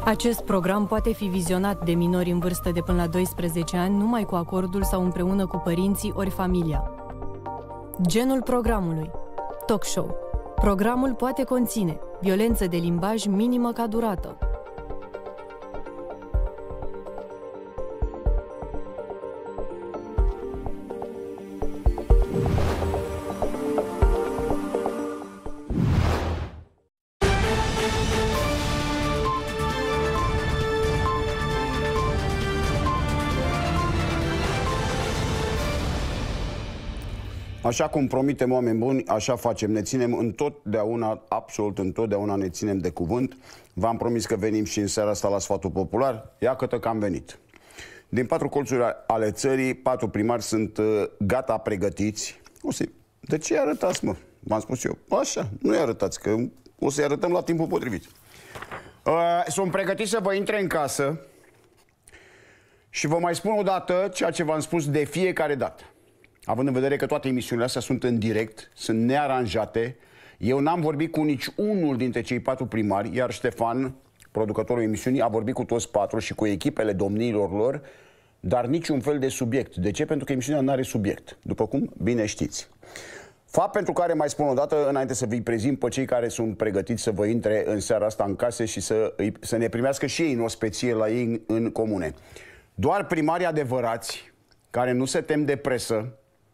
Acest program poate fi vizionat de minori în vârstă de până la 12 ani numai cu acordul sau împreună cu părinții ori familia. Genul programului: talk show. Programul poate conține violență de limbaj minimă ca durată, așa cum promitem, oameni buni, așa facem. Ne ținem întotdeauna, absolut întotdeauna ne ținem de cuvânt. V-am promis că venim și în seara asta la Sfatul Popular. Iată că am venit. Din 4 colțuri ale țării, 4 primari sunt gata pregătiți. De ce arătați, mă? V-am spus eu. Așa, nu-i arătați, că o să-i arătăm la timpul potrivit. Sunt pregătiți să vă intre în casă și vă mai spun o dată ceea ce v-am spus de fiecare dată. Având în vedere că toate emisiunile astea sunt în direct, sunt nearanjate, eu n-am vorbit cu nici unul dintre cei 4 primari, iar Ștefan, producătorul emisiunii, a vorbit cu toți 4 și cu echipele domniilor lor, dar niciun fel de subiect. De ce? Pentru că emisiunea nu are subiect, după cum bine știți. Fapt pentru care mai spun o dată, înainte să vi prezint pe cei care sunt pregătiți să vă intre în seara asta în case și să ne primească și ei în ospecie la ei în comune. Doar primarii adevărați, care nu se tem de presă,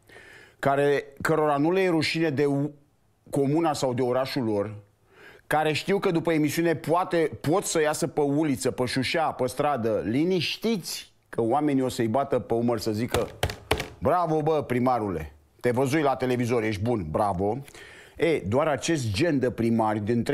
cărora nu le e rușine de comuna sau de orașul lor, care știu că după emisiune pot să iasă pe uliță, pe șușea, pe stradă, liniștiți că oamenii o să-i bată pe umăr să zică: bravo, bă, primarule, te văzui la televizor, ești bun, bravo. Doar acest gen de primari, din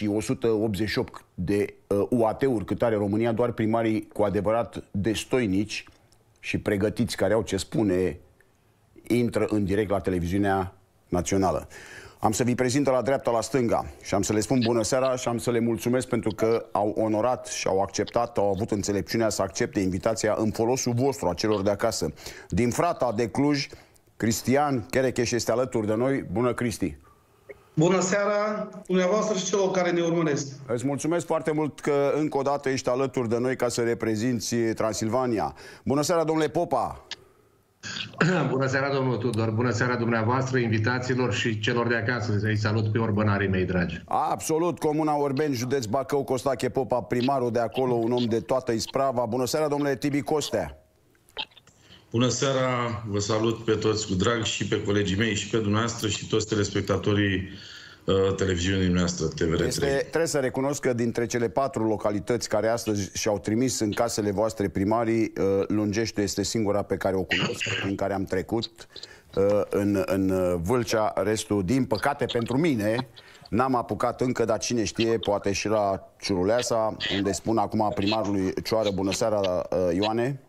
3188 de UAT-uri cât are România, doar primarii cu adevărat destoinici și pregătiți, care au ce spune, intră în direct la televiziunea națională. Am să vi prezint la dreapta, la stânga și am să le spun bună seara și am să le mulțumesc pentru că au onorat și au acceptat, au avut înțelepciunea să accepte invitația în folosul vostru, a celor de acasă. Din Frata de Cluj, Cristian Cherecheș este alături de noi. Bună, Cristi! Bună seara dumneavoastră și celor care ne urmăresc. Îți mulțumesc foarte mult că încă o dată ești alături de noi ca să reprezinți Transilvania. Bună seara, domnule Popa! Bună seara, domnul Tudor, bună seara dumneavoastră, invitațiilor și celor de acasă. Să-i salut pe orbănarii mei dragi. Absolut, Comuna Orbeni, județ Bacău, Costache Popa, primarul de acolo, un om de toată isprava. Bună seara, domnule Tibi Costea. Bună seara, vă salut pe toți cu drag și pe colegii mei și pe dumneavoastră și toți telespectatorii televiziunii noastre TVR3. Trebuie să recunosc că dintre cele 4 localități care astăzi și-au trimis în casele voastre primarii, Lungeștiul este singura pe care o cunosc, prin care am trecut în Vâlcea. Restul, din păcate pentru mine, n-am apucat încă, dar cine știe, poate și la Ciuruleasa, unde spun acum primarului Cioară. Bună seara, Ioane!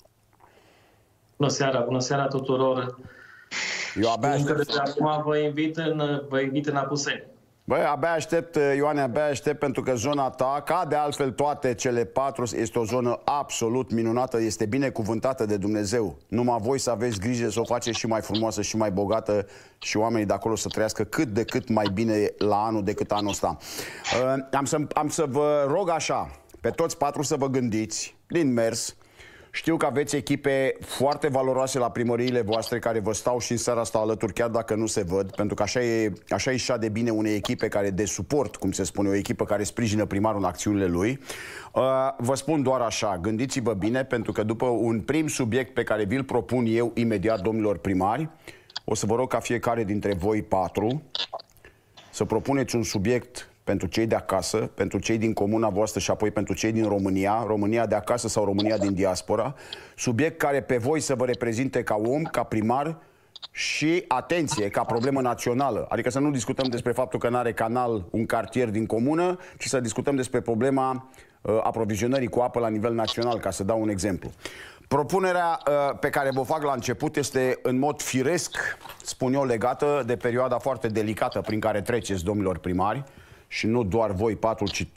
Bună seara tuturor! Eu abia aștept. Acum vă invit în Apuseni. Băi, abia aștept, Ioane, abia aștept, pentru că zona ta, ca de altfel toate cele 4, este o zonă absolut minunată, este binecuvântată de Dumnezeu. Numai voi să aveți grijă să o faceți și mai frumoasă și mai bogată și oamenii de acolo să trăiască cât de cât mai bine la anul decât anul ăsta. Am să vă rog așa, pe toți 4 să vă gândiți, din mers. Știu că aveți echipe foarte valoroase la primăriile voastre care vă stau și în seara asta alături, chiar dacă nu se văd, pentru că așa e și de bine unei echipe care de suport, cum se spune, o echipă care sprijină primarul în acțiunile lui. Vă spun doar așa, gândiți-vă bine, pentru că după un prim subiect pe care vi-l propun eu imediat, domnilor primari, o să vă rog ca fiecare dintre voi 4 să propuneți un subiect pentru cei de acasă, pentru cei din comuna voastră și apoi pentru cei din România, România de acasă sau România din diaspora, subiect care pe voi să vă reprezinte ca om, ca primar și, atenție, ca problemă națională. Adică să nu discutăm despre faptul că n-are canal un cartier din comună, ci să discutăm despre problema aprovizionării cu apă la nivel național, ca să dau un exemplu. Propunerea pe care vă fac la început este în mod firesc, spun eu, legată de perioada foarte delicată prin care treceți, domnilor primari, și nu doar voi 4, ci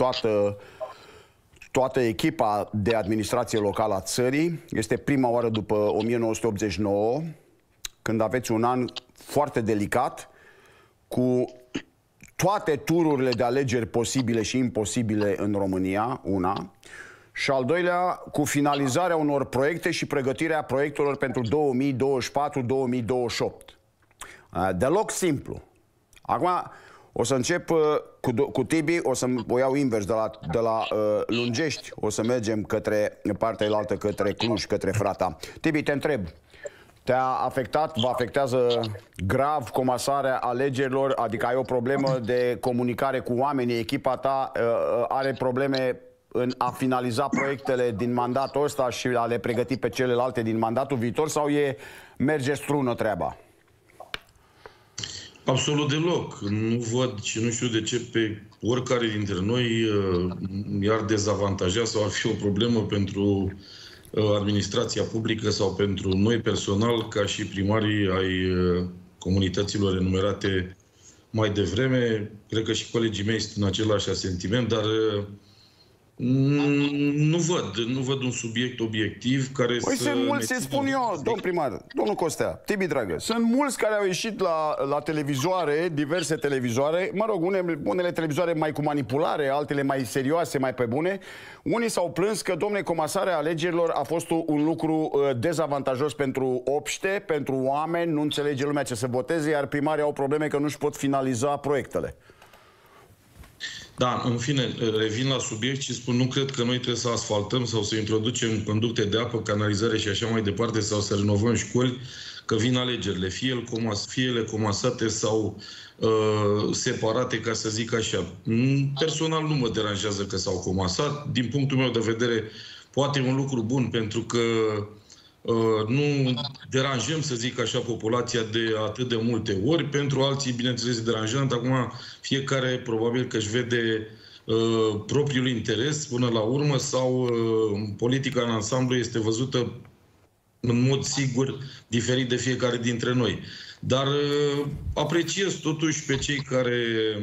toată echipa de administrație locală a țării. Este prima oară după 1989, când aveți un an foarte delicat, cu toate tururile de alegeri posibile și imposibile în România, una. Și al doilea, cu finalizarea unor proiecte și pregătirea proiectelor pentru 2024-2028. Deloc simplu. Acum o să încep cu Tibi, o iau invers de la Lungești, o să mergem către partea elaltă, către Cluj, către Frata. Tibi, te întreb, te-a afectat, vă afectează grav comasarea alegerilor? Adică ai o problemă de comunicare cu oamenii, echipa ta are probleme în a finaliza proiectele din mandatul ăsta și a le pregăti pe celelalte din mandatul viitor, sau merge strună treaba? Absolut deloc. Nu văd și nu știu de ce pe oricare dintre noi i-ar dezavantaja sau ar fi o problemă pentru administrația publică sau pentru noi personal, ca și primarii ai comunităților enumerate mai devreme. Cred că și colegii mei sunt în același sentiment, dar nu văd un subiect obiectiv care păi sunt mulți, se spun eu, domn primar, domnul Costea, Tibi dragă, sunt mulți care au ieșit la televizoare, diverse televizoare, mă rog, unele televizoare mai cu manipulare, altele mai serioase, mai pe bune. Unii s-au plâns că, domne, comasarea alegerilor a fost un lucru dezavantajos pentru obște, pentru oameni, nu înțelege lumea ce să voteze, iar primarii au probleme că nu-și pot finaliza proiectele. Da, în fine, revin la subiect și spun, nu cred că noi trebuie să asfaltăm sau să introducem conducte de apă, canalizare și așa mai departe, sau să renovăm școli, că vin alegerile, fie ele comasate sau separate, ca să zic așa. Personal nu mă deranjează că s-au comasat. Din punctul meu de vedere, poate e un lucru bun, pentru că nu deranjăm, să zic așa, populația de atât de multe ori. Pentru alții, bineînțeles, e deranjant. Acum fiecare probabil că își vede propriul interes până la urmă, sau politica în ansamblu este văzută în mod sigur diferit de fiecare dintre noi. Dar apreciez totuși pe cei care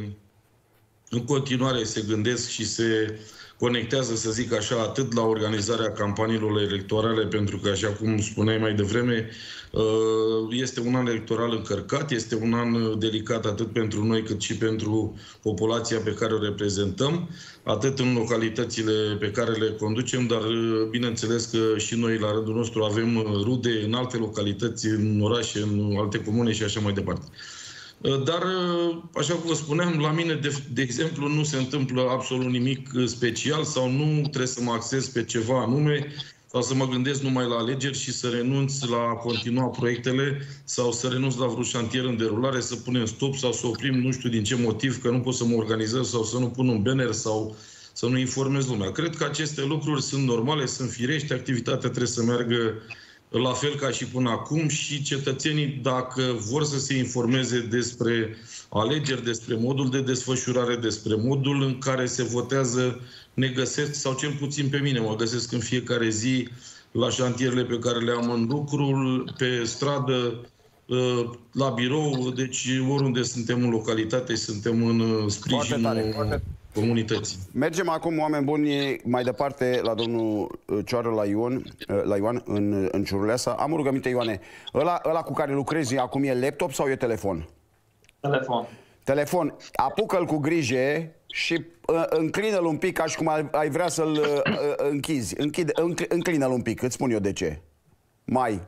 în continuare se gândesc și se conectează, să zic așa, atât la organizarea campaniilor electorale, pentru că, așa cum spuneai mai devreme, este un an electoral încărcat, este un an delicat atât pentru noi cât și pentru populația pe care o reprezentăm, atât în localitățile pe care le conducem, dar bineînțeles că și noi, la rândul nostru, avem rude în alte localități, în orașe, în alte comune și așa mai departe. Dar, așa cum vă spuneam, la mine, de exemplu, nu se întâmplă absolut nimic special sau nu trebuie să mă axez pe ceva anume sau să mă gândesc numai la alegeri și să renunț la a continua proiectele sau să renunț la vreun șantier în derulare, să punem stop sau să oprim, nu știu din ce motiv, că nu pot să mă organizez sau să nu pun un banner sau să nu informez lumea. Cred că aceste lucruri sunt normale, sunt firești, activitatea trebuie să meargă la fel ca și până acum și cetățenii, dacă vor să se informeze despre alegeri, despre modul de desfășurare, despre modul în care se votează, ne găsesc, sau cel puțin pe mine, mă găsesc în fiecare zi la șantierele pe care le am în lucru, pe stradă, la birou, deci oriunde suntem în localitate, suntem în sprijinul comunității. Mergem acum, oameni buni, mai departe la domnul Cioară, la Ioan în Ciuruleasa. Am o rugăminte, Ioane. Ăla cu care lucrezi acum e laptop sau e telefon? Telefon. Telefon. Apucă-l cu grijă și înclină-l un pic, ca și cum ai vrea să-l închizi. Înclină-l un pic, îți spun eu de ce. Mai,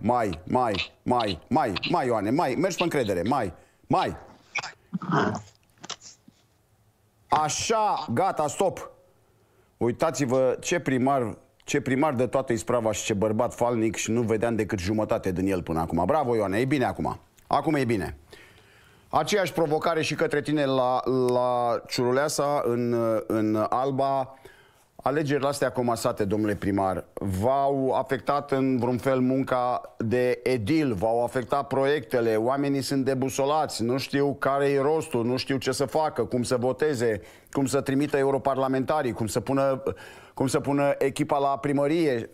Ioane, mergi pe încredere, mai. Așa, gata, stop. Uitați-vă ce primar de toată isprava și ce bărbat falnic, și nu vedeam decât jumătate din el până acum. Bravo, Ioane, e bine acum. Acum e bine. Aceeași provocare și către tine la Ciuruleasa, în Alba. Alegerile astea comasate, domnule primar, v-au afectat în vreun fel munca de edil, v-au afectat proiectele, oamenii sunt debusolați, nu știu care e rostul, nu știu ce să facă, cum să voteze, cum să trimită europarlamentarii, cum să pună echipa la primărie.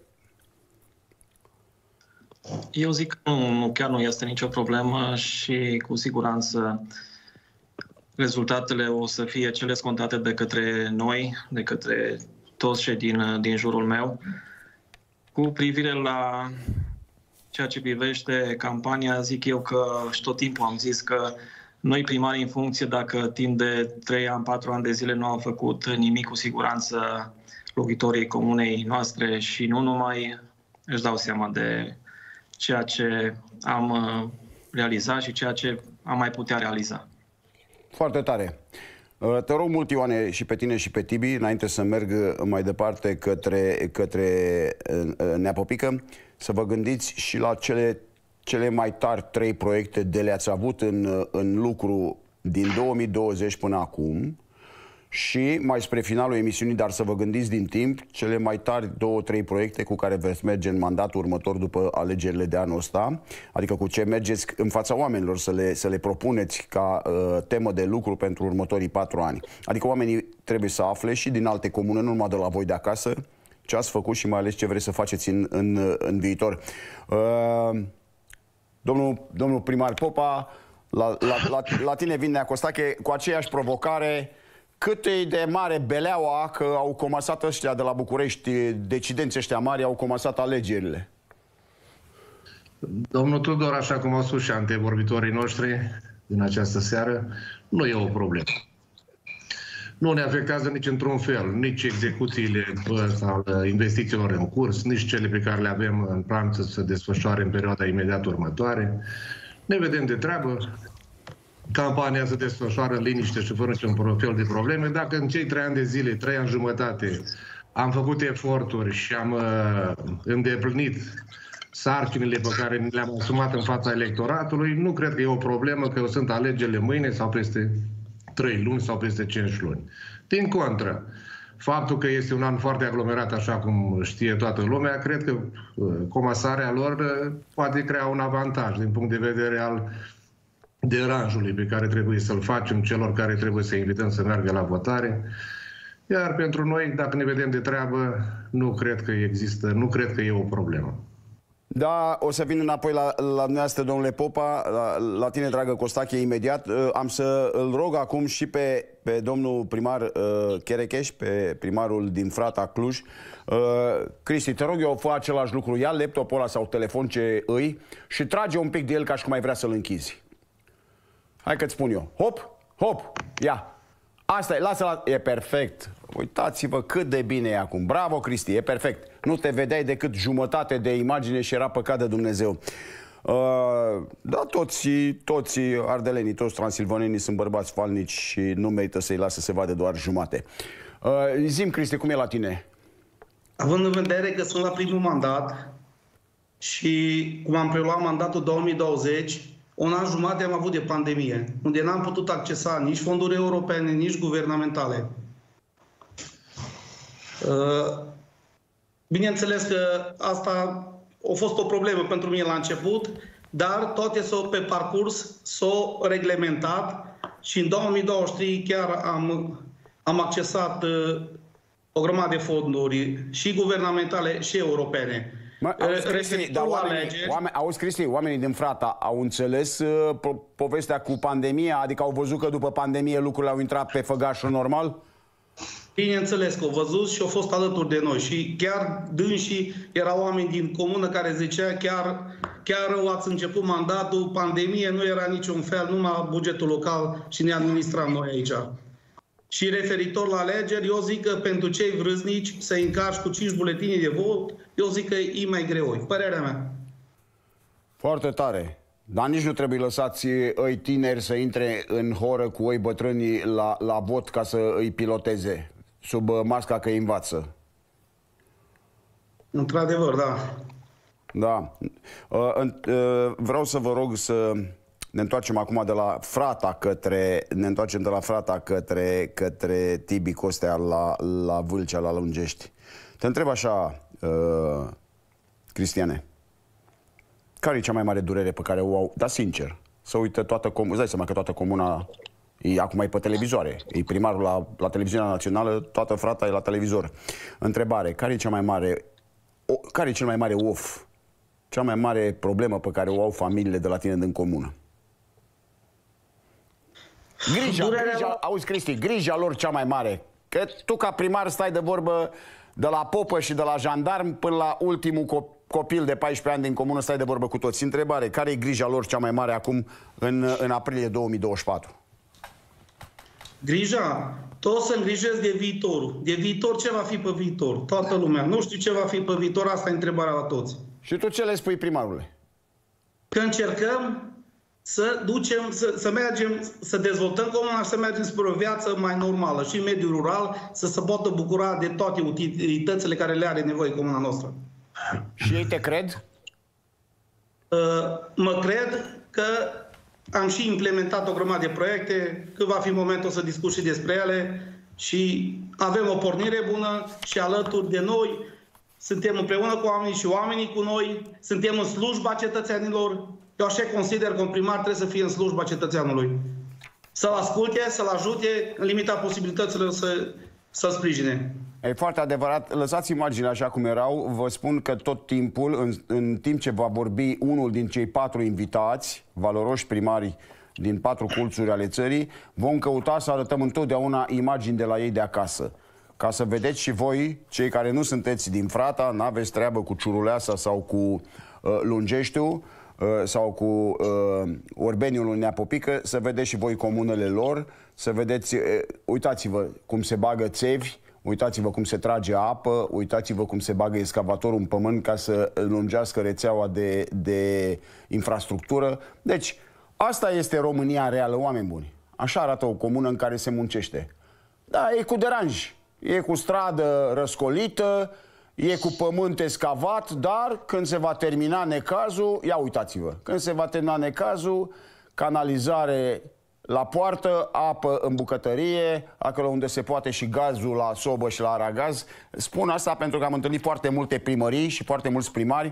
Eu zic că chiar nu este nicio problemă și cu siguranță rezultatele o să fie cele scontate de către noi, de către toți cei din jurul meu. Cu privire la ceea ce privește campania, zic eu că și tot timpul am zis că noi primarii în funcție, dacă timp de 3 ani, 4 ani de zile nu au făcut nimic, cu siguranță locuitorii comunei noastre și nu numai își dau seama de ceea ce am realizat și ceea ce am mai putea realiza. Foarte tare. Te rog mult, Ioane, și pe tine și pe Tibi, înainte să merg mai departe către Neapopică, să vă gândiți și la cele mai tari 3 proiecte de le-ați avut în lucru din 2020 până acum și mai spre finalul emisiunii, dar să vă gândiți din timp, cele mai tari 2-3 proiecte cu care veți merge în mandatul următor după alegerile de anul ăsta, adică cu ce mergeți în fața oamenilor să le propuneți ca temă de lucru pentru următorii 4 ani. Adică oamenii trebuie să afle și din alte comune, nu numai de la voi de acasă, ce ați făcut și mai ales ce vreți să faceți în viitor. Domnul primar Popa, la tine vin Nea Costache cu aceeași provocare. Cât e de mare beleaua că au comasat ăștia de la București, decidenții ăștia mari, au comasat alegerile? Domnul Tudor, așa cum au spus și antevorbitorii noștri din această seară, nu e o problemă. Nu ne afectează nici într-un fel, nici execuțiile sau investițiilor în curs, nici cele pe care le avem în plan să se desfășoare în perioada imediat următoare. Ne vedem de treabă. Campania se desfășoară în liniște și fără niciun fel de probleme. Dacă în cei 3 ani de zile, 3 ani jumătate, am făcut eforturi și am îndeplinit sarcinile pe care le-am asumat în fața electoratului, nu cred că e o problemă că sunt alegerile mâine sau peste 3 luni sau peste 5 luni. Din contră, faptul că este un an foarte aglomerat, așa cum știe toată lumea, cred că comasarea lor poate crea un avantaj din punct de vedere al deranjului pe care trebuie să-l facem celor care trebuie să invităm să meargă la votare. Iar pentru noi, dacă ne vedem de treabă, nu cred că e o problemă. Da, o să vin înapoi la dumneavoastră, domnule Popa, la tine, dragă Costache, imediat. Am să îl rog acum și pe domnul primar Cherecheș, pe primarul din Frata, Cluj. Cristi, te rog eu, fă același lucru. Ia laptopul ăla sau telefon ce îi și trage un pic de el ca și cum ai vrea să-l închizi. Hai că-ți spun eu. Hop, hop, ia. Asta e, lasă-l, e perfect. Uitați-vă cât de bine e acum. Bravo, Cristi, e perfect. Nu te vedeai decât jumătate de imagine și era păcat de Dumnezeu. Da, toți ardelenii, toți transilvanenii sunt bărbați falnici și nu merită să-i lasă să se vadă doar jumate. Zi-mi, Cristi, cum e la tine? Având în vedere că sunt la primul mandat și cum am preluat mandatul 2020, un an jumate am avut de pandemie, unde n-am putut accesa nici fonduri europene, nici guvernamentale. Bineînțeles că asta a fost o problemă pentru mine la început, dar toate pe parcurs s-au reglementat și în 2023 chiar am accesat o grămadă de fonduri și guvernamentale și europene. Auzi, Cristi, oamenii din Frata au înțeles povestea cu pandemia? Adică au văzut că după pandemie lucrurile au intrat pe făgașul normal? Bineînțeles că au văzut și au fost alături de noi. Și chiar dânsii erau oameni din comună care zicea chiar ați început mandatul, pandemie, nu era niciun fel, numai bugetul local și ne administram noi aici. Și referitor la alegeri, eu zic că pentru cei vrăznici să încarci cu 5 buletine de vot, eu zic că e mai greu. Părerea mea. Foarte tare. Dar nici nu trebuie lăsați îi tineri să intre în horă cu ei bătrâni la vot ca să îi piloteze, sub masca că îi învață. Într-adevăr, da. Da. Vreau să vă rog să ne întoarcem acum de la Frata către Tibi Costea la Vâlcea, la Lungești. Te întreb așa, Cristiane, care e cea mai mare durere pe care o au? Dar sincer, să uită toată comuna, îți dai seama că toată comuna acum e pe televizoare, e primarul la televiziunea națională, toată Frata e la televizor. Întrebare, care e cea mai mare, care e cel mai mare cea mai mare problemă pe care o au familiile de la tine din comună? Auzi, Cristi, grija lor cea mai mare. Că tu ca primar stai de vorbă de la popă și de la jandarm până la ultimul copil de 14 ani din comună, stai de vorbă cu toți. Întrebare, care e grija lor cea mai mare acum în aprilie 2024? Grija? Toți se îngrijesc de viitorul. De viitor, ce va fi pe viitor? Toată lumea. Nu știu ce va fi pe viitor, asta e întrebarea la toți. Și tu ce le spui primarule? Că încercăm să ducem, să mergem, să dezvoltăm comuna și să mergem spre o viață mai normală și în mediul rural, să se poată bucura de toate utilitățile care le are nevoie comuna noastră. Și ei te cred? Mă cred că am și implementat o grămadă de proiecte, că va fi momentul să discut și despre ele și avem o pornire bună și alături de noi suntem împreună cu oamenii și oamenii cu noi, suntem în slujba cetățenilor. Eu așa consider că un primar trebuie să fie în slujba cetățeanului. Să-l asculte, să-l ajute, în limita posibilităților să-l sprijine. E foarte adevărat. Lăsați imaginile așa cum erau. Vă spun că tot timpul, în timp ce va vorbi unul din cei 4 invitați, valoroși primari din 4 colțuri ale țării, vom căuta să arătăm întotdeauna imagini de la ei de acasă. Ca să vedeți și voi, cei care nu sunteți din Frata, n-aveți treabă cu Ciuruleasa sau cu Lungeștiu, sau cu Orbeniul lui Neapopică, să vedeți și voi comunele lor, să vedeți, uitați-vă cum se bagă țevi, uitați-vă cum se trage apă, uitați-vă cum se bagă excavatorul în pământ ca să lungească rețeaua de infrastructură. Deci, asta este România reală, oameni buni. Așa arată o comună în care se muncește. Da, e cu deranj, e cu stradă răscolită, e cu pământ escavat, dar când se va termina necazul, ia uitați-vă, când se va termina necazul, canalizare la poartă, apă în bucătărie, acolo unde se poate și gazul la sobă și la aragaz. Spun asta pentru că am întâlnit foarte multe primării și foarte mulți primari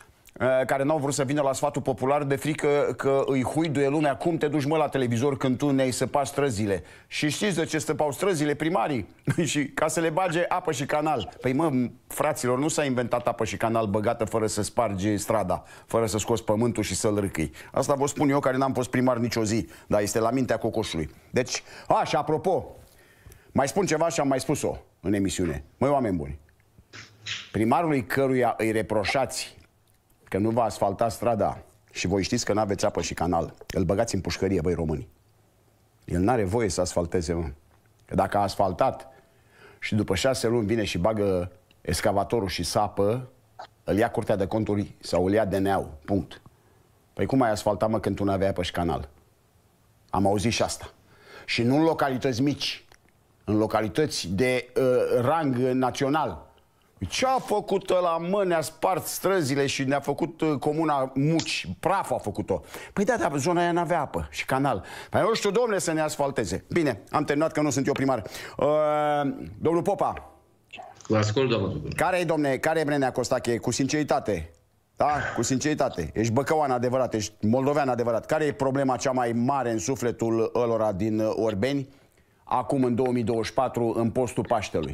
care n-au vrut să vină la sfatul popular de frică că îi huiduie lumea. Cum te duci, mă, la televizor când tu ne-ai săpat străzile? Și știți de ce săpau străzile primarii? Și ca să le bage apă și canal. Păi mă, fraților, nu s-a inventat apă și canal băgată fără să spargi strada, fără să scoți pământul și să-l râcâi. Asta vă spun eu care n-am fost primar nicio zi, dar este la mintea cocoșului. Deci, și apropo, mai spun ceva și am mai spus-o în emisiune. Măi, oameni buni, primarului căruia îi reproșați că nu va asfalta strada și voi știți că n-aveți apă și canal, îl băgați în pușcărie, băi români. El n-are voie să asfalteze, mă. Că dacă a asfaltat și după 6 luni vine și bagă excavatorul și sapă, îl ia Curtea de Conturi sau îl ia DNA-ul, punct. Păi cum ai asfalta, mă, când tu n-aveai apă și canal? Am auzit și asta. Și nu în localități mici, în localități de rang național. Ce a făcut ăla, mă? Ne-a spart străzile și ne-a făcut comuna muci. Praf a făcut-o. Păi da, dar zona aia n-avea apă și canal. Păi nu știu, domnule, să ne asfalteze. Bine, am terminat că nu sunt eu primar. Domnul Popa. Vă ascult, domnul. Care-i, domne, care-i Brenea Costache? Cu sinceritate. Da? Cu sinceritate. Ești băcăuan adevărat, ești moldovean adevărat. Care e problema cea mai mare în sufletul ălora din Orbeni, acum în 2024, în postul Paștelui?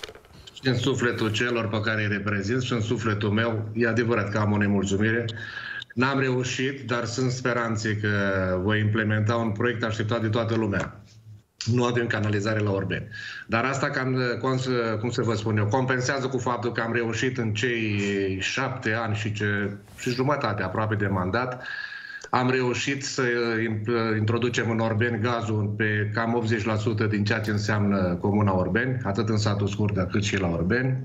În sufletul celor pe care îi reprezint și în sufletul meu, e adevărat că am o nemulțumire. N-am reușit, dar sunt speranțe că voi implementa un proiect așteptat de toată lumea. Nu avem canalizare la Orbeni. Dar asta, cum să vă spun eu, compensează cu faptul că am reușit în cei 7 ani și jumătate aproape de mandat, am reușit să introducem în Orbeni gazul pe cam 80% din ceea ce înseamnă comuna Orbeni, atât în satul Scurdă cât și la Orbeni.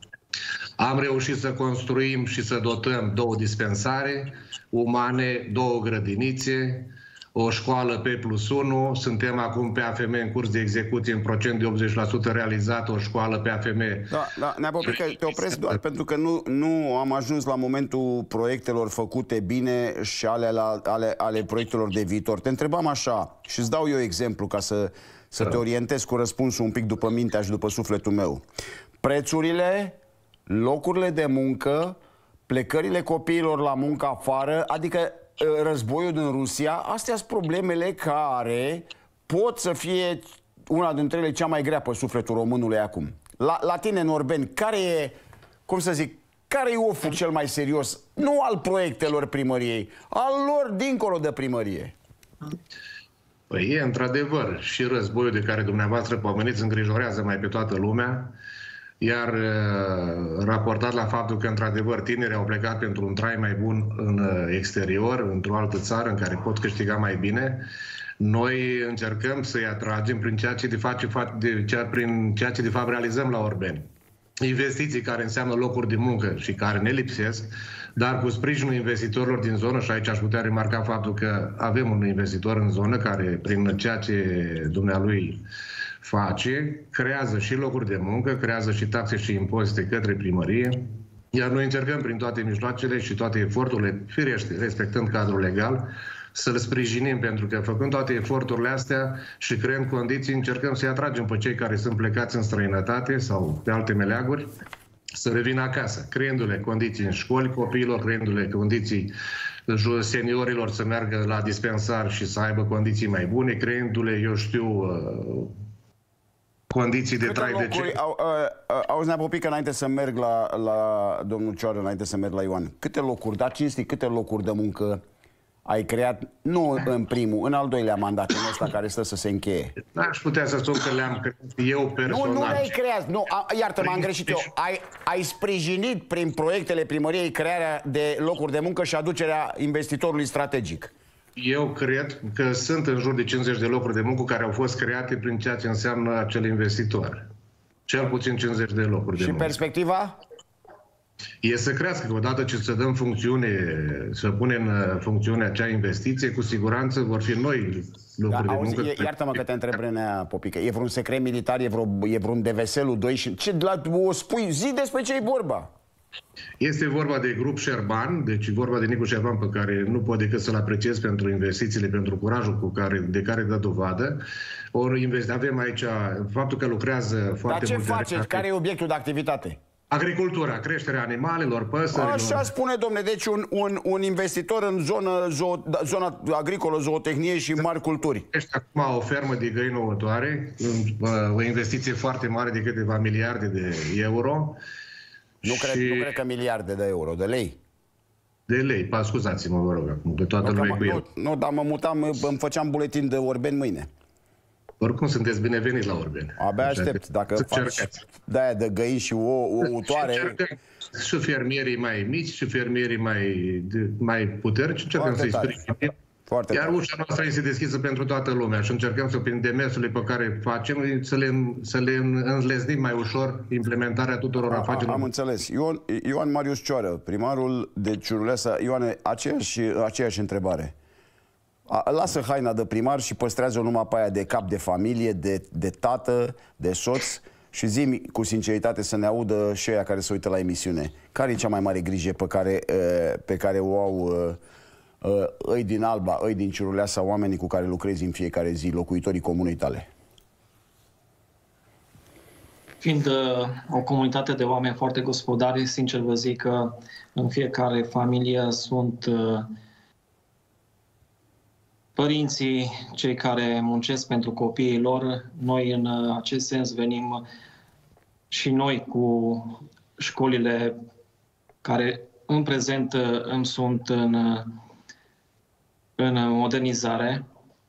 Am reușit să construim și să dotăm 2 dispensare umane, 2 grădinițe, o școală P+1, suntem acum pe AFM în curs de execuție în procent de 80% realizat, o școală pe AFM. Da, Neapopică, te opresc doar pentru că nu am ajuns la momentul proiectelor făcute bine și ale proiectelor de viitor. Te întrebam așa și îți dau eu exemplu ca să te orientez cu răspunsul un pic după mintea și după sufletul meu. Prețurile, locurile de muncă, plecările copiilor la muncă afară, adică războiul din Rusia, astea sunt problemele care pot să fie una dintre ele cea mai grea pe sufletul românului acum. La tine, în Orbeni, care e, cum să zic, care e oful cel mai serios? Nu al proiectelor primăriei, al lor dincolo de primărie. Păi e într-adevăr și războiul de care dumneavoastră pomeniți îngrijorează mai pe toată lumea. Iar raportat la faptul că, într-adevăr, tinerii au plecat pentru un trai mai bun în exterior, într-o altă țară în care pot câștiga mai bine, noi încercăm să-i atragem prin ceea ce de fapt realizăm la Orbeni. Investiții care înseamnă locuri de muncă și care ne lipsesc, dar cu sprijinul investitorilor din zonă, și aici aș putea remarca faptul că avem un investitor în zonă care, prin ceea ce dumnealui face, creează și locuri de muncă, creează și taxe și impozite către primărie, iar noi încercăm prin toate mijloacele și toate eforturile, firește, respectând cadrul legal, să-l sprijinim, pentru că făcând toate eforturile astea și creând condiții, încercăm să-i atragem pe cei care sunt plecați în străinătate sau pe alte meleaguri să revină acasă, creându-le condiții în școli copiilor, creându-le condiții seniorilor să meargă la dispensar și să aibă condiții mai bune, creându-le, eu știu, condiții de trai decente. Auzi, Neapopică, înainte să merg la domnul Cioară, înainte să merg la Ioan, câte locuri, dar cinstit, câte locuri de muncă ai creat, nu în primul, în al doilea mandat, în ăsta care stă să se încheie? Aș putea să spun că le-am creat eu personal. Nu le-ai creat, nu, iartă-mă, am greșit eu. Ai sprijinit prin proiectele primăriei crearea de locuri de muncă și aducerea investitorului strategic. Eu cred că sunt în jur de 50 de locuri de muncă care au fost create prin ceea ce înseamnă acel investitor. Cel puțin 50 de locuri de muncă. Și perspectiva? E să crească, că odată ce să dăm funcțiune, să punem în funcțiune acea investiție, cu siguranță vor fi noi locuri de muncă. Iartă-mă că te întreb, Renea Popică, e vreun secret militar, e vreun DVSL-ul 2 și o spui, zi despre ce e vorba? Este vorba de grup Șerban, deci vorba de Nicu Șerban, pe care nu pot decât să-l apreciez pentru investițiile, pentru curajul de care dă dovadă. Avem aici faptul că lucrează foarte mult. Dar ce faceți? Care e obiectul de activitate? Agricultura, creșterea animalelor, păsărilor. Așa spune, domne, deci un investitor în zona agricolă, zootehnie și mari culturi. Este acum o fermă de găini ouătoare, o investiție foarte mare de câteva miliarde de euro. Nu cred că miliarde de euro, de lei. De lei, scuzați-mă, vă rog, acum, că toată lumea cu eu. Nu, dar mă mutam, îmi făceam buletin de Orbeni mâine. Oricum sunteți bineveniți la Orbeni. Abia aștept, dacă faci de-aia de găini și ouătoare. Și fermierii mai mici, și fermierii mai puternici, încercăm să-i sprijinim. Iar ușa noastră este deschisă pentru toată lumea și încercăm să, prin demersurile pe care facem, să le înlesnim mai ușor implementarea tuturor afacerilor. Am înțeles. Ioan Marius Cioară, primarul de Ciuruleasa. Ioane, aceeași întrebare. Lasă haina de primar și păstrează-o numai pe aia de cap de familie, de tată, de soț și zi-mi cu sinceritate să ne audă și aia care se uită la emisiune. Care e cea mai mare grijă pe care o au îi din Alba, îi din Ciuruleasa, oamenii cu care lucrezi în fiecare zi, locuitorii comunei tale? Fiind o comunitate de oameni foarte gospodari, sincer vă zic că în fiecare familie sunt părinții, cei care muncesc pentru copiii lor. Noi în acest sens venim și noi cu școlile care în prezent îmi sunt în modernizare.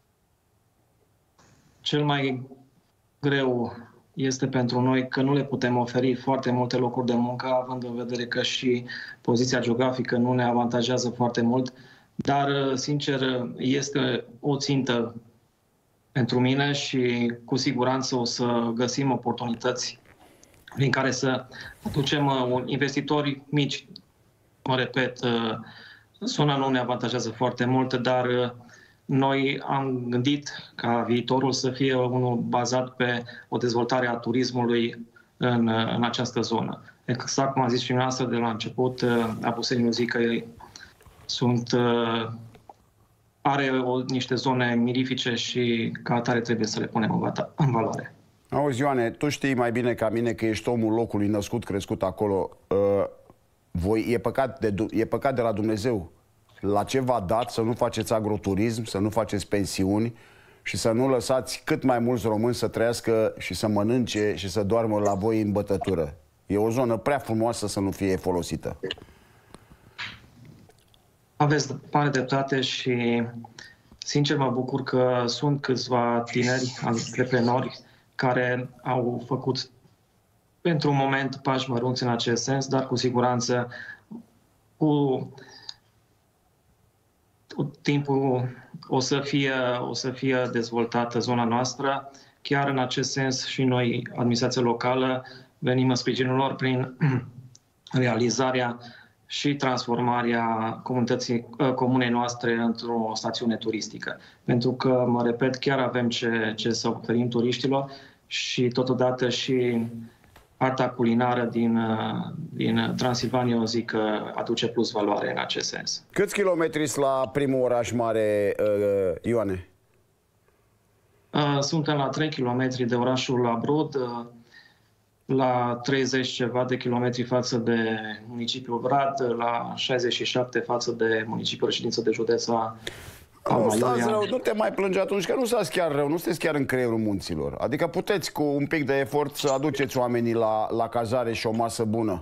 Cel mai greu este pentru noi că nu le putem oferi foarte multe locuri de muncă, având în vedere că și poziția geografică nu ne avantajează foarte mult, dar, sincer, este o țintă pentru mine și cu siguranță o să găsim oportunități prin care să aducem investitori mici. Mă repet, zona nu ne avantajează foarte mult, dar noi am gândit ca viitorul să fie unul bazat pe o dezvoltare a turismului în această zonă. Exact cum a zis și dumneavoastră de la început, Apuseniu zic că are niște zone mirifice și ca atare trebuie să le punem în valoare. Auzi, Ioane, tu știi mai bine ca mine că ești omul locului, născut, crescut acolo. E păcat de la Dumnezeu la ce v-a dat să nu faceți agroturism, să nu faceți pensiuni și să nu lăsați cât mai mulți români să trăiască și să mănânce și să doarmă la voi în bătătură. E o zonă prea frumoasă să nu fie folosită. Aveți mare dreptate și sincer mă bucur că sunt câțiva tineri antreprenori care au făcut pentru un moment pași mărunți în acest sens, dar cu siguranță cu timpul o să fie dezvoltată zona noastră. Chiar în acest sens și noi, administrația locală, venim în sprijinul lor prin realizarea și transformarea comunei noastre într-o stațiune turistică. Pentru că, mă repet, chiar avem ce să oferim turiștilor și totodată și arta culinară din Transilvania, eu zic că aduce plus valoare în acest sens. Câți kilometri sunt la primul oraș mare, Ioane? Suntem la 3 km de orașul Labrod, la 30 ceva de kilometri față de municipiul Brad, la 67 față de municipiul reședință de județa Stați rău, nu te mai plânge atunci, că nu stați chiar rău, nu sunteți chiar în creierul munților. Adică puteți cu un pic de efort să aduceți oamenii la cazare și o masă bună.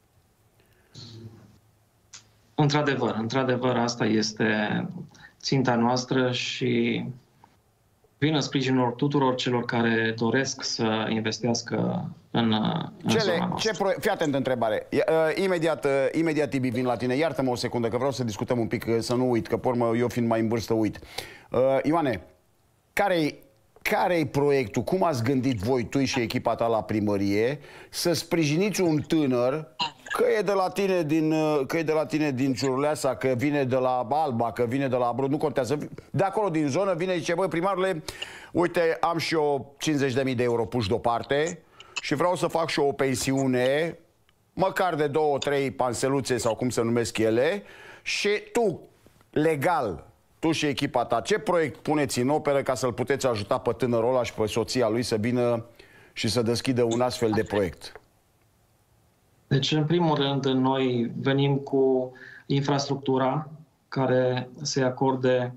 Într-adevăr, asta este ținta noastră și vin în sprijinul tuturor celor care doresc să investească în zona noastră. Fii atent întrebare. Imediat, Tibi, vin la tine. Iartă-mă o secundă, că vreau să discutăm un pic, să nu uit, că, pe urmă, eu fiind mai în vârstă, uit. Ioane, care-i proiectul? Cum ați gândit voi, tu și echipa ta la primărie, să sprijiniți un tânăr, că e de la tine din Ciuruleasa, că vine de la Alba, că vine de la Brod, nu contează, de acolo din zonă, vine și zice, băi, primarule, uite, am și eu 50.000 de euro puși deoparte și vreau să fac și eu o pensiune, măcar de 2-3 panseluțe sau cum se numesc ele, și tu, legal, tu și echipa ta, ce proiect puneți în operă ca să-l puteți ajuta pe tânărul ăla și pe soția lui să vină și să deschidă un astfel de proiect? Deci, în primul rând, noi venim cu infrastructura care se acorde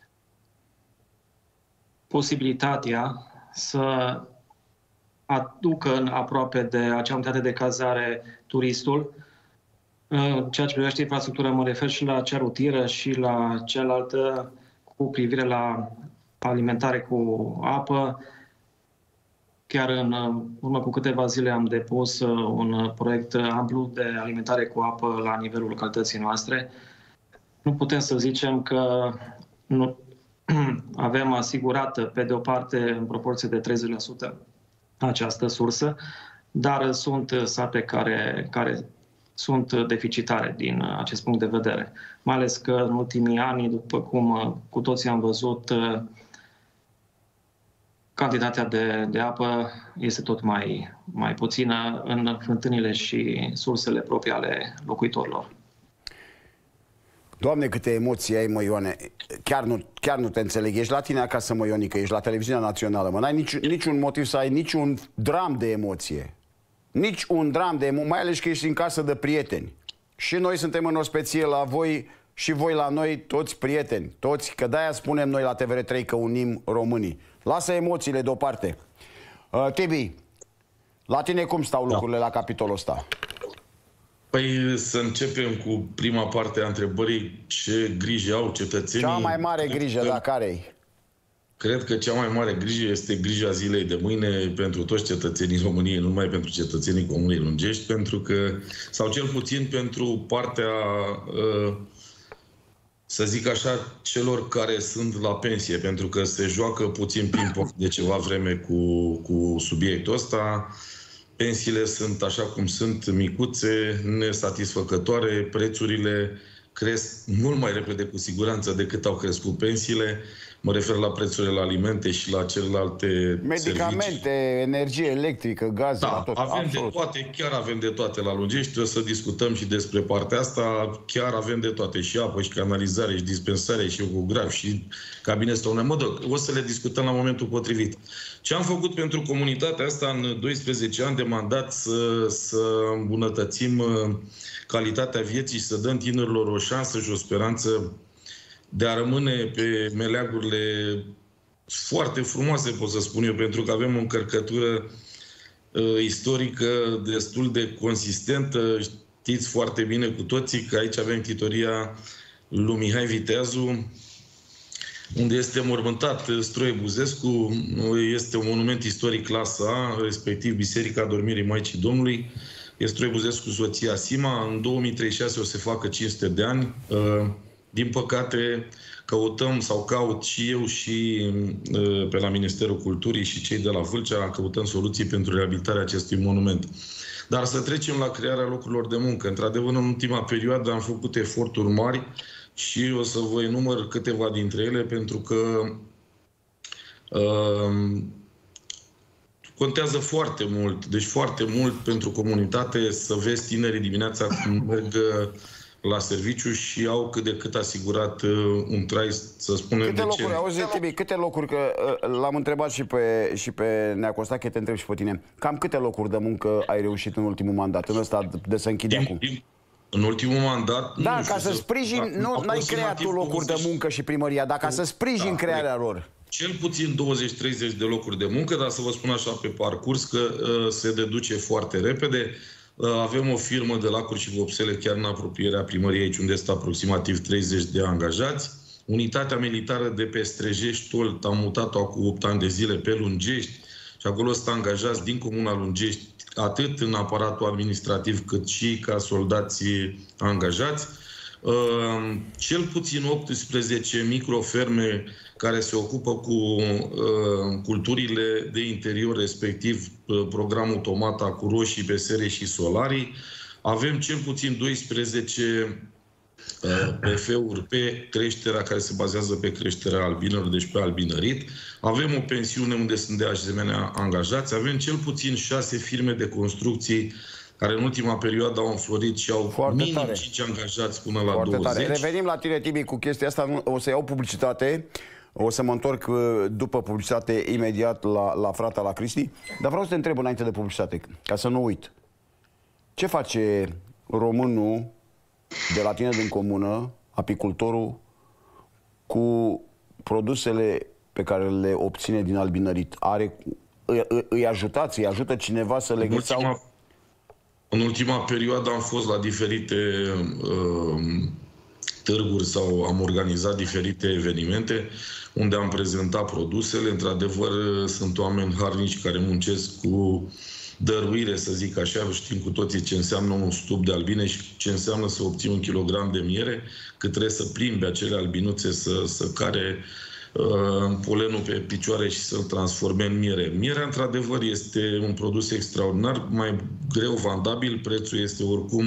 posibilitatea să aducă în aproape de acea unitate de cazare turistul. În ceea ce privește infrastructura, mă refer și la cea rutieră și la cealaltă cu privire la alimentare cu apă. Chiar în urmă cu câteva zile am depus un proiect amplu de alimentare cu apă la nivelul localității noastre. Nu putem să zicem că nu avem asigurată, pe de o parte, în proporție de 30% această sursă, dar sunt sate care sunt deficitare din acest punct de vedere. Mai ales că în ultimii ani, după cum cu toții am văzut, cantitatea de apă este tot mai puțină în fântânile și sursele proprii ale locuitorilor. Doamne, câte emoții ai, mă, Ioane. Chiar nu te înțeleg. Ești la tine acasă, mă, Ionică, ești la televiziunea națională, mă. N-ai niciun motiv să ai niciun dram de emoție. Nici un dram de emoție, mai ales că ești în casă de prieteni. Și noi suntem în ospeție la voi și voi la noi, toți prieteni, toți, că de-aia spunem noi la TVR3 că unim românii. Lasă emoțiile deoparte. Tibi, la tine cum stau lucrurile la capitolul ăsta? Păi să începem cu prima parte a întrebării. Ce grijă au cetățenii? Cea mai mare grijă, da, care-i? Cred că cea mai mare grijă este grija zilei de mâine pentru toți cetățenii României, nu numai pentru cetățenii Comunei Lungești, pentru că, sau cel puțin pentru partea, să zic așa, celor care sunt la pensie, pentru că se joacă puțin ping-pong de ceva vreme cu subiectul ăsta. Pensiile sunt așa cum sunt, micuțe, nesatisfăcătoare, prețurile cresc mult mai repede cu siguranță decât au crescut pensiile. Mă refer la prețurile la alimente și la celelalte medicamente, servicii. Energie electrică, gaze, da, la tot. avem de toate, chiar avem de toate la Lungești. O să discutăm și despre partea asta. Chiar avem de toate, și apă, și canalizare, și dispensare, și ecograf, și cabinet stăună. O să le discutăm la momentul potrivit. Ce am făcut pentru comunitatea asta în 12 ani de mandat să îmbunătățim calitatea vieții și să dăm tinerilor o șansă și o speranță de a rămâne pe meleagurile foarte frumoase, pot să spun eu, pentru că avem o încărcătură istorică destul de consistentă. Știți foarte bine cu toții că aici avem titoria lui Mihai Viteazu. unde este mormântat Stroie Buzescu. Este un monument istoric clasă A, respectiv Biserica Dormirii Maicii Domnului. Este Stroie Buzescu, soția Sima. În 2036 o să facă 500 de ani. Din păcate, căutăm sau caut și eu și pe la Ministerul Culturii și cei de la Vâlcea, căutăm soluții pentru reabilitarea acestui monument. Dar să trecem la crearea locurilor de muncă. Într-adevăr, în ultima perioadă am făcut eforturi mari și o să vă enumăr câteva dintre ele, pentru că contează foarte mult, deci foarte mult pentru comunitate să vezi tinerii dimineața cum merg la serviciu și au cât de cât asigurat un trai, să spunem, câte decent. locuri, auzi, Tibi, câte locuri, că l-am întrebat și pe Nea Costache, te întreb și pe tine, cam câte locuri de muncă ai reușit în ultimul mandat, în ăsta de să închide acum? În ultimul mandat... Da, ca să sprijin, nu ai creat tu locuri de muncă și primăria, dar ca să sprijin crearea lor. Cel puțin 20-30 de locuri de muncă, dar să vă spun așa pe parcurs că se deduce foarte repede. Avem o firmă de lacuri și vopsele chiar în apropierea primăriei, aici unde este aproximativ 30 de angajați. Unitatea militară de pe Strejești, Tolt, am mutat-o acum 8 ani de zile pe Lungești și acolo sunt angajați din Comuna Lungești, atât în aparatul administrativ cât și ca soldații angajați. Cel puțin 18 microferme care se ocupă cu culturile de interior, respectiv programul Tomata cu roșii, besere și solarii. Avem cel puțin 12 PF-uri pe creșterea care se bazează pe creșterea albinelor, deci pe albinărit. Avem o pensiune unde sunt de asemenea angajați. Avem cel puțin 6 firme de construcții care în ultima perioadă au înflorit și au foarte minim tare. 5 angajați până la Foarte 20. Tare. Revenim la tine, Tibi, cu chestia asta. O să iau publicitate. O să mă întorc după publicitate imediat la frata, la Cristi. Dar vreau să te întreb înainte de publicitate, ca să nu uit. Ce face românul de la tine din comună, apicultorul, cu produsele pe care le obține din albinărit? Îi ajutați, îi ajută cineva să le găseau? În ultima perioadă am fost la diferite târguri sau am organizat diferite evenimente unde am prezentat produsele. Într-adevăr, sunt oameni harnici care muncesc cu dăruire, să zic așa. Știm cu toții ce înseamnă un stub de albine și ce înseamnă să obții 1 kilogram de miere, cât trebuie să plimbi acele albinuțe să care polenul pe picioare și să-l transforme în miere. Mierea, într-adevăr, este un produs extraordinar, mai greu vandabil, prețul este oricum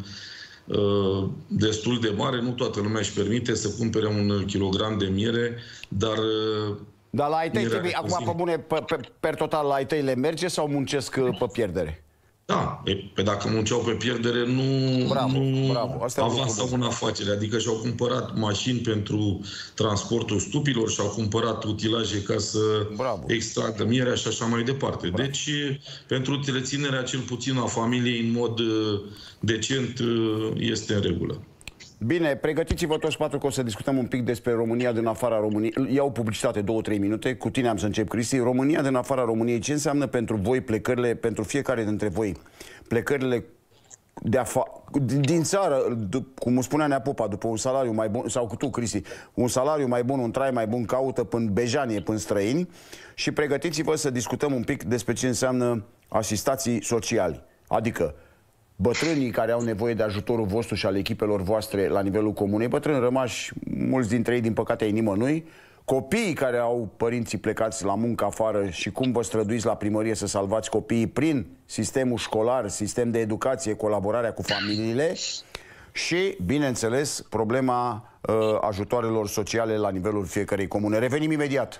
destul de mare, nu toată lumea își permite să cumpere 1 kilogram de miere, dar... Dar la ai tăi, acum pe bune, per total, la ai tăi le merge sau muncesc pe pierdere? Da, pe dacă munceau pe pierdere, nu avansau în afacere. Adică și-au cumpărat mașini pentru transportul stupilor, și-au cumpărat utilaje ca să extragă mierea și așa mai departe. Bravo. Deci, pentru întreținerea cel puțin a familiei în mod decent, este în regulă. Bine, pregătiți-vă toți patru că o să discutăm un pic despre România din afara României. Iau publicitate 2-3 minute, cu tine am să încep, Cristi. România din afara României, ce înseamnă pentru voi plecările, pentru fiecare dintre voi, plecările din țară, cum spunea Nea Popa, după un salariu mai bun, sau cu tu, Cristi, un salariu mai bun, un trai mai bun, caută până bejanie, până străini, și pregătiți-vă să discutăm un pic despre ce înseamnă asistații sociali, adică bătrânii care au nevoie de ajutorul vostru și al echipelor voastre la nivelul comunei, bătrâni rămași, mulți dintre ei din păcate ai nimănui, copiii care au părinții plecați la muncă afară și cum vă străduiți la primărie să salvați copiii prin sistemul școlar, sistem de educație, colaborarea cu familiile și, bineînțeles, problema ajutoarelor sociale la nivelul fiecărei comune. Revenim imediat!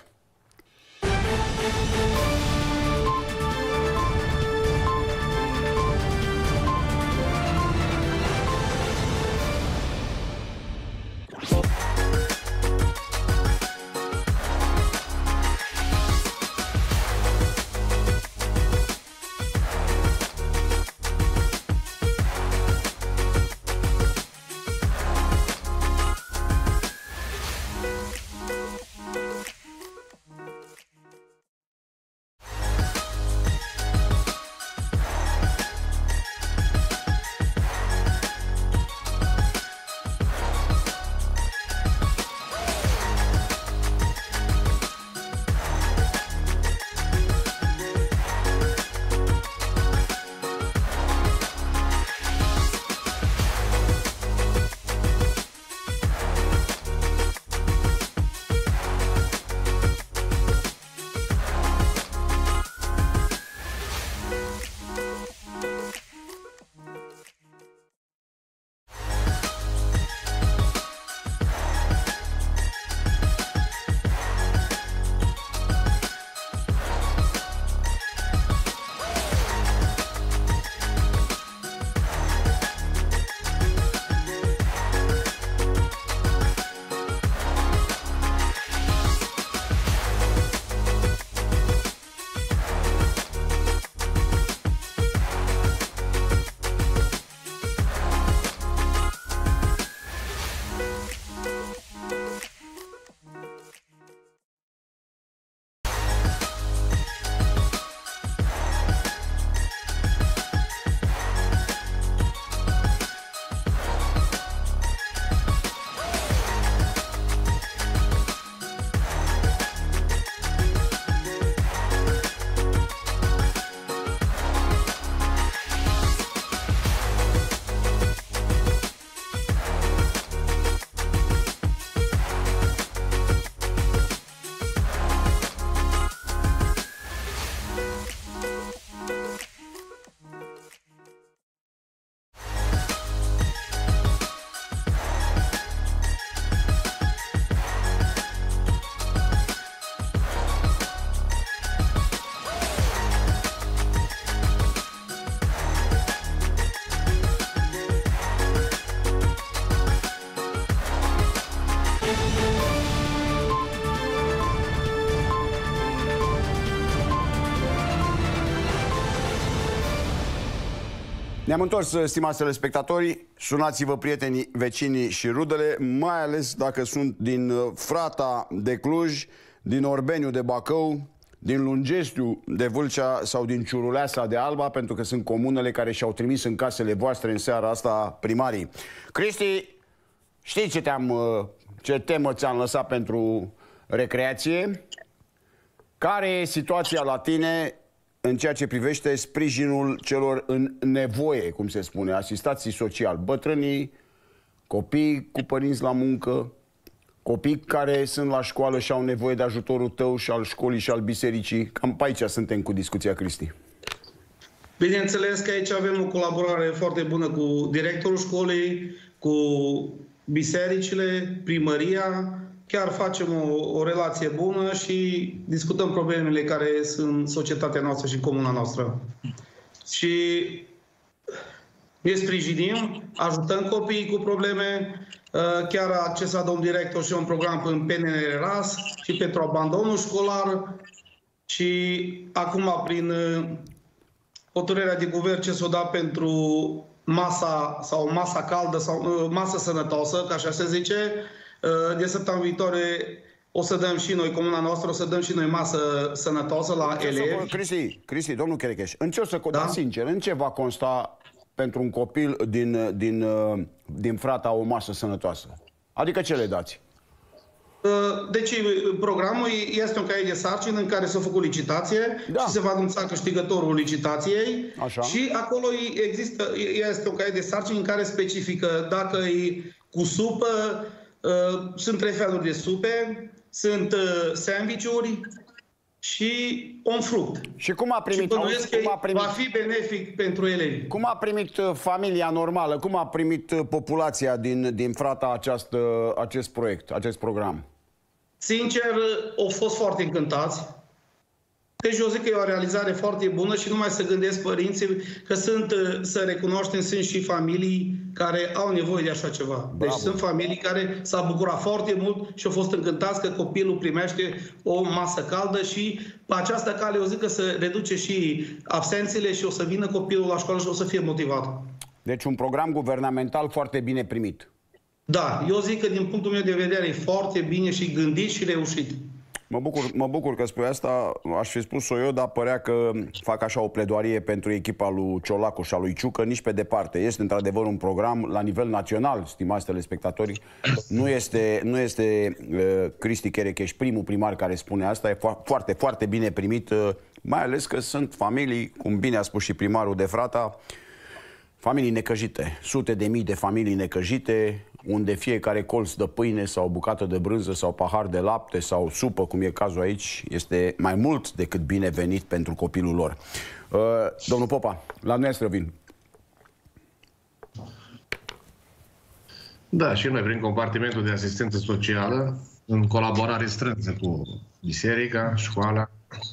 Ne-am întors, stimați telespectatori, sunați-vă prietenii, vecinii și rudele, mai ales dacă sunt din Frata de Cluj, din Orbeniu de Bacău, din Lungestiu de Vâlcea sau din Ciuruleasa de Alba, pentru că sunt comunele care și-au trimis în casele voastre în seara asta primarii. Cristi, știi ce temă ți-am lăsat pentru recreație? Care e situația la tine în ceea ce privește sprijinul celor în nevoie, cum se spune, asistații sociali, bătrânii, copii cu părinți la muncă, copii care sunt la școală și au nevoie de ajutorul tău și al școlii și al bisericii? Cam pe aici suntem cu discuția, Cristi. Bineînțeles că aici avem o colaborare foarte bună cu directorul școlii, cu bisericile, primăria. Chiar facem o relație bună și discutăm problemele care sunt în societatea noastră și în comuna noastră. Și ne sprijinim, ajutăm copiii cu probleme. Chiar a accesat domnul director și un program în PNRAS și pentru abandonul școlar. Și acum, prin hotărârea de guvern ce s-o dat pentru masa caldă sau masă sănătoasă, ca așa se zice, de săptămâna viitoare o să dăm și noi, comuna noastră, o să dăm și noi masă sănătoasă la elevi. Cristi, domnul Cherecheș, sincer, în ce va consta pentru un copil din Frata o masă sănătoasă? Adică ce le dați? Deci programul este un caiet de sarcini în care s-a făcut licitație și se va anunța câștigătorul licitației. Așa. Și acolo este un caiet de sarcini în care specifică dacă e cu supă, sunt 3 feluri de supe, sunt sandwich-uri și un fruct. Și cum a primit? Va fi benefic pentru elevi. Cum a primit familia normală, cum a primit populația din Frata acest proiect, acest program? Sincer, au fost foarte încântați. Deci eu zic că e o realizare foarte bună și nu mai să gândesc părinții că să recunoaștem, sunt și familii care au nevoie de așa ceva. Bravo. Deci sunt familii care s-au bucurat foarte mult și au fost încântați că copilul primește o masă caldă și pe această cale eu zic că se reduce și absențele și o să vină copilul la școală și o să fie motivat. Deci un program guvernamental foarte bine primit. Da, eu zic că din punctul meu de vedere e foarte bine și gândit și reușit. Mă bucur că spui asta, aș fi spus-o eu, dar părea că fac așa o pledoarie pentru echipa lui Ciolacu și a lui Ciucă, nici pe departe. Este într-adevăr un program la nivel național, stimați telespectatori. Nu este Cristi Cherecheș primul primar care spune asta, e foarte, foarte bine primit, mai ales că sunt familii, cum bine a spus și primarul de Frata, familii necăjite, sute de mii de familii necăjite, unde fiecare colț de pâine sau o bucată de brânză sau pahar de lapte sau supă, cum e cazul aici, este mai mult decât binevenit pentru copilul lor. Domnul Popa, la noi vin. Da, și noi prin compartimentul de asistență socială, în colaborare strânsă cu biserica, școala,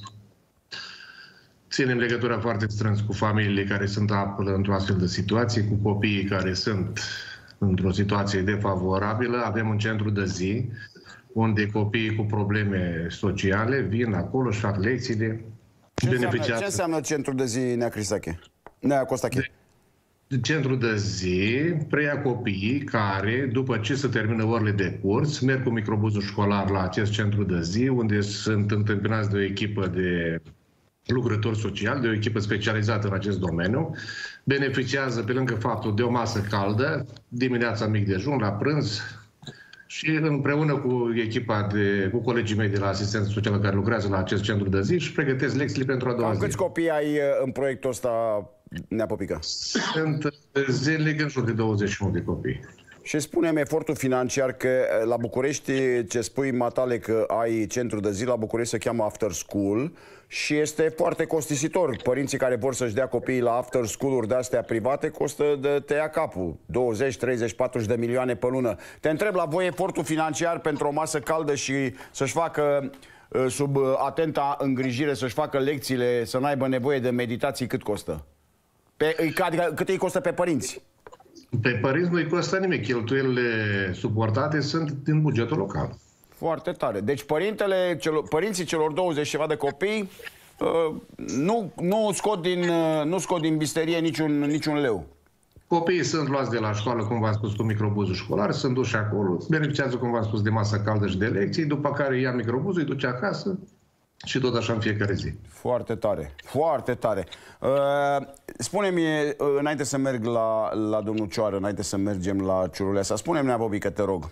ținem legătura foarte strâns cu familiile care sunt într-o astfel de situație, cu copiii care sunt într-o situație defavorabilă. Avem un centru de zi unde copiii cu probleme sociale vin acolo și fac lecțiile. Ce înseamnă centru de zi, Nea Costache? Centru de zi preia copiii care, după ce se termină orele de curs, merg cu microbuzul școlar la acest centru de zi, unde sunt întâmpinați de o echipă de lucrători sociali, de o echipă specializată în acest domeniu, beneficiază pe lângă faptul de o masă caldă, dimineața mic dejun, la prânz și împreună cu echipa cu colegii mei de la asistență socială care lucrează la acest centru de zi și pregătesc lecțiile pentru a doua zi. Câți copii ai în proiectul ăsta, Nea Popică? Sunt zilnic în jur de 21 de copii. Și spune-mi efortul financiar, că la București, ce spui, Matale, că ai centru de zi, la București se cheamă After School și este foarte costisitor. Părinții care vor să-și dea copiii la after school-uri de-astea private costă de tăia capul. 20, 30, 40 de milioane pe lună. Te întreb la voi efortul financiar pentru o masă caldă și să-și facă sub atenta îngrijire, să-și facă lecțiile, să n-aibă nevoie de meditații, cât costă? Cât îi costă pe părinți? Pe părinți nu îi costă nimic. Cheltuielile suportate sunt din bugetul local. Foarte tare. Deci părinții celor 20 ceva de copii nu scot din bisterie niciun leu. Copiii sunt luați de la școală, cum v-am spus, cu microbuzul școlar, sunt duși acolo, beneficiază, cum v-am spus, de masă caldă și de lecții, după care ia microbuzul, îi duce acasă și tot așa în fiecare zi. Foarte tare, foarte tare. Spune-mi, înainte să merg la domnul Cioară, înainte să mergem la Ciuruleasa, spune-mi, Nea Bobică, te rog,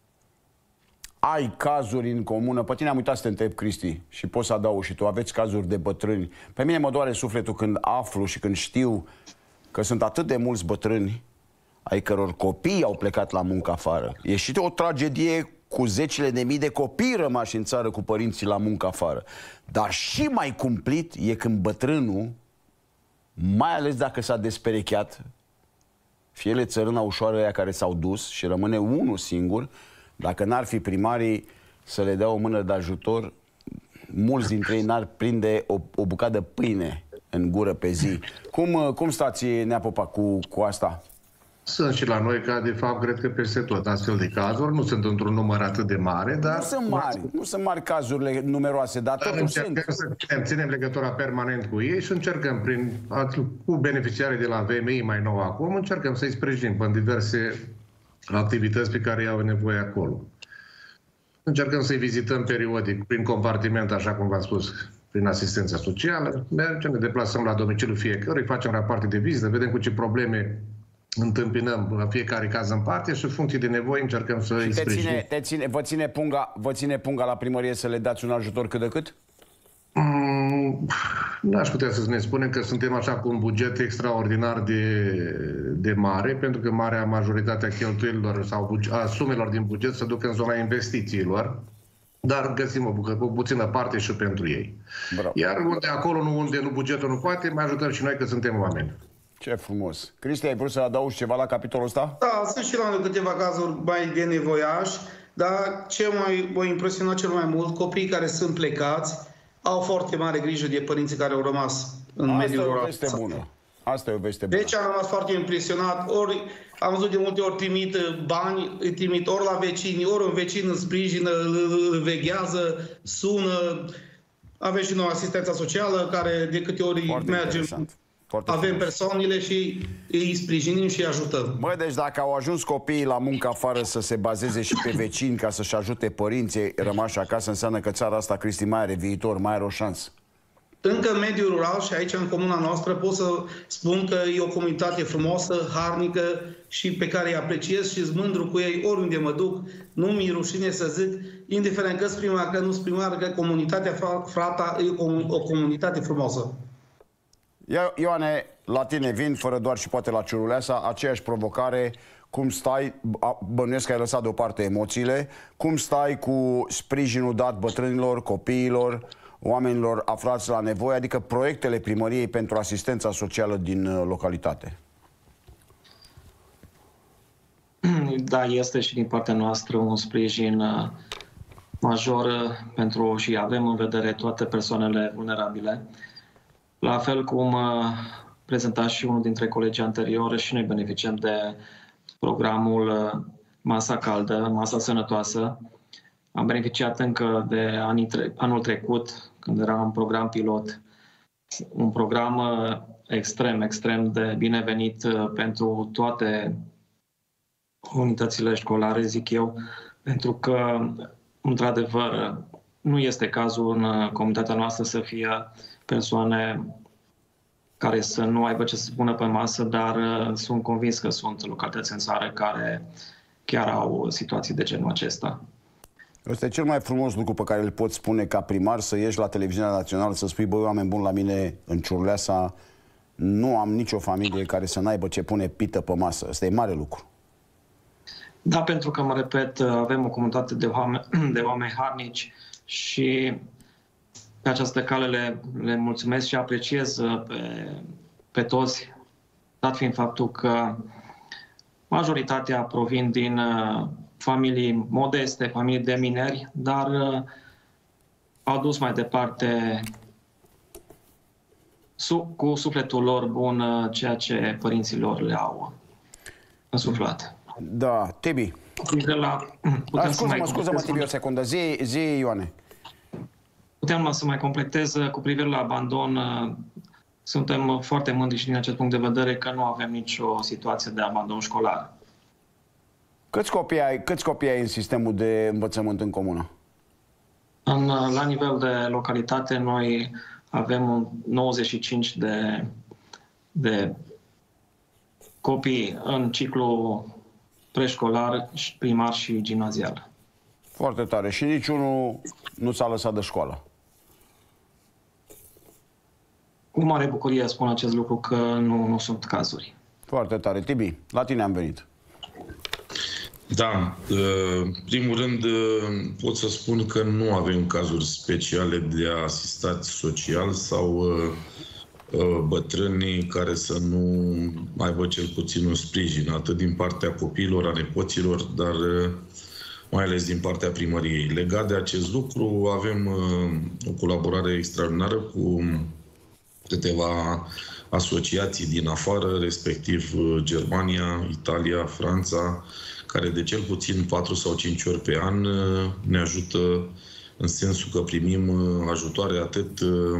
ai cazuri în comună? Pe tine am uitat să te întreb, Cristi, și poți să adaugi și tu, aveți cazuri de bătrâni? Pe mine mă doare sufletul când aflu și când știu că sunt atât de mulți bătrâni ai căror copii au plecat la muncă afară. E și o tragedie cu zecile de mii de copii rămași în țară cu părinții la muncă afară. Dar și mai cumplit e când bătrânul, mai ales dacă s-a desperecheat, fie ele țărâna ușoară aia care s-au dus și rămâne unul singur, dacă n-ar fi primarii să le dea o mână de ajutor, mulți dintre ei n-ar prinde o bucată de pâine în gură pe zi. Cum stați, Nea Popa, cu asta? Sunt și la noi, ca de fapt, cred că peste tot astfel de cazuri. Nu sunt într-un număr atât de mare, dar... Nu sunt mari cazurile numeroase, dar totuși sunt. Ținem legătura permanent cu ei și încercăm, cu beneficiarii de la VMI mai nou acum, încercăm să-i sprijinim în diverse activități pe care au nevoie acolo. Încercăm să-i vizităm periodic, prin compartiment, așa cum v-am spus, prin asistența socială. Mergem, ne deplasăm la domiciliul fiecărui, facem rapoarte de vizită, vedem cu ce probleme întâmpinăm la fiecare caz în parte și în funcție de nevoie încercăm să îi sprijinim. Vă ține punga la primărie să le dați un ajutor cât de cât? N-aș putea să ne spunem că suntem așa cu un buget extraordinar de mare, pentru că marea majoritatea cheltuielilor sau a sumelor din buget se duc în zona investițiilor, dar găsim o puțină parte și pentru ei. Bravo. Iar acolo unde bugetul nu poate, mai ajutăm și noi că suntem oameni. Ce frumos. Cristi, ai vrut să adaugi ceva la capitolul ăsta? Da, sunt și la noi câteva cazuri mai de nevoiași, dar ce m-a impresionat cel mai mult, copiii care sunt plecați au foarte mare grijă de părinții care au rămas în mediul rural. Asta e o veste bună. Asta e o veste bună. Deci am rămas foarte impresionat. Ori am văzut de multe ori trimit bani, îi trimit ori la vecini, ori un vecin îl sprijină, îl veghează, sună. Avem și noi asistența socială, care de câte ori foarte mergem, avem persoanele și îi sprijinim și îi ajutăm. Băi, deci dacă au ajuns copiii la muncă afară să se bazeze și pe vecini ca să-și ajute părinții rămași acasă, înseamnă că țara asta, Cristi, mai are viitor, mai are o șansă. Încă în mediul rural și aici în comuna noastră pot să spun că e o comunitate frumoasă, harnică și pe care îi apreciez și sunt mândru cu ei oriunde mă duc. Nu mi-e rușine să zic, indiferent că-s primar, că nu-s primar, că comunitatea Frata e o comunitate frumoasă. Ioane, la tine vin, fără doar și poate la Ciuruleasa, aceeași provocare. Cum stai, bănuiesc că ai lăsat deoparte emoțiile, cum stai cu sprijinul dat bătrânilor, copiilor, oamenilor aflați la nevoie, adică proiectele primăriei pentru asistența socială din localitate? Da, este și din partea noastră un sprijin major pentru și avem în vedere toate persoanele vulnerabile. La fel cum prezenta și unul dintre colegii anteriori, și noi beneficiem de programul Masa Caldă, Masa Sănătoasă. Am beneficiat încă de anul trecut, când era un program pilot, un program extrem de binevenit pentru toate unitățile școlare, zic eu, pentru că, într-adevăr, nu este cazul în comunitatea noastră să fie persoane care să nu aibă ce să spună pe masă, dar sunt convins că sunt localități în țară care chiar au situații de genul acesta. Ăsta e cel mai frumos lucru pe care îl poți spune ca primar, să ieși la televiziunea națională, să spui, băi, oameni buni, la mine în Ciuruleasa nu am nicio familie care să n-aibă ce pune pită pe masă. Ăsta e mare lucru. Da, pentru că, mă repet, avem o comunitate de oameni harnici și pe această cale le mulțumesc și apreciez pe toți, dat fiind faptul că majoritatea provin din familii modeste, familii de mineri, dar au dus mai departe cu sufletul lor bun ceea ce părinții lor le-au însuflat. Da, Tibi. Scuză-mă, Tibi, o secundă. Zi, Ioane. puteam să mai completez cu privire la abandon. Suntem foarte mândri și din acest punct de vedere că nu avem nicio situație de abandon școlar. Câți copii ai în sistemul de învățământ în comună? La nivel de localitate, noi avem 95 de copii în ciclu preșcolar, primar și gimnazial. Foarte tare. Și niciunul nu s-a lăsat de școală? Cu mare bucurie spun acest lucru că nu sunt cazuri. Foarte tare. Tibi, la tine am venit. Da, primul rând pot să spun că nu avem cazuri speciale de asistați social sau bătrânii care să nu aibă cel puțin un sprijin, atât din partea copiilor, a nepoților, dar mai ales din partea primăriei. Legat de acest lucru, avem o colaborare extraordinară cu câteva asociații din afară, respectiv Germania, Italia, Franța, care de cel puțin 4 sau 5 ori pe an ne ajută în sensul că primim ajutoare atât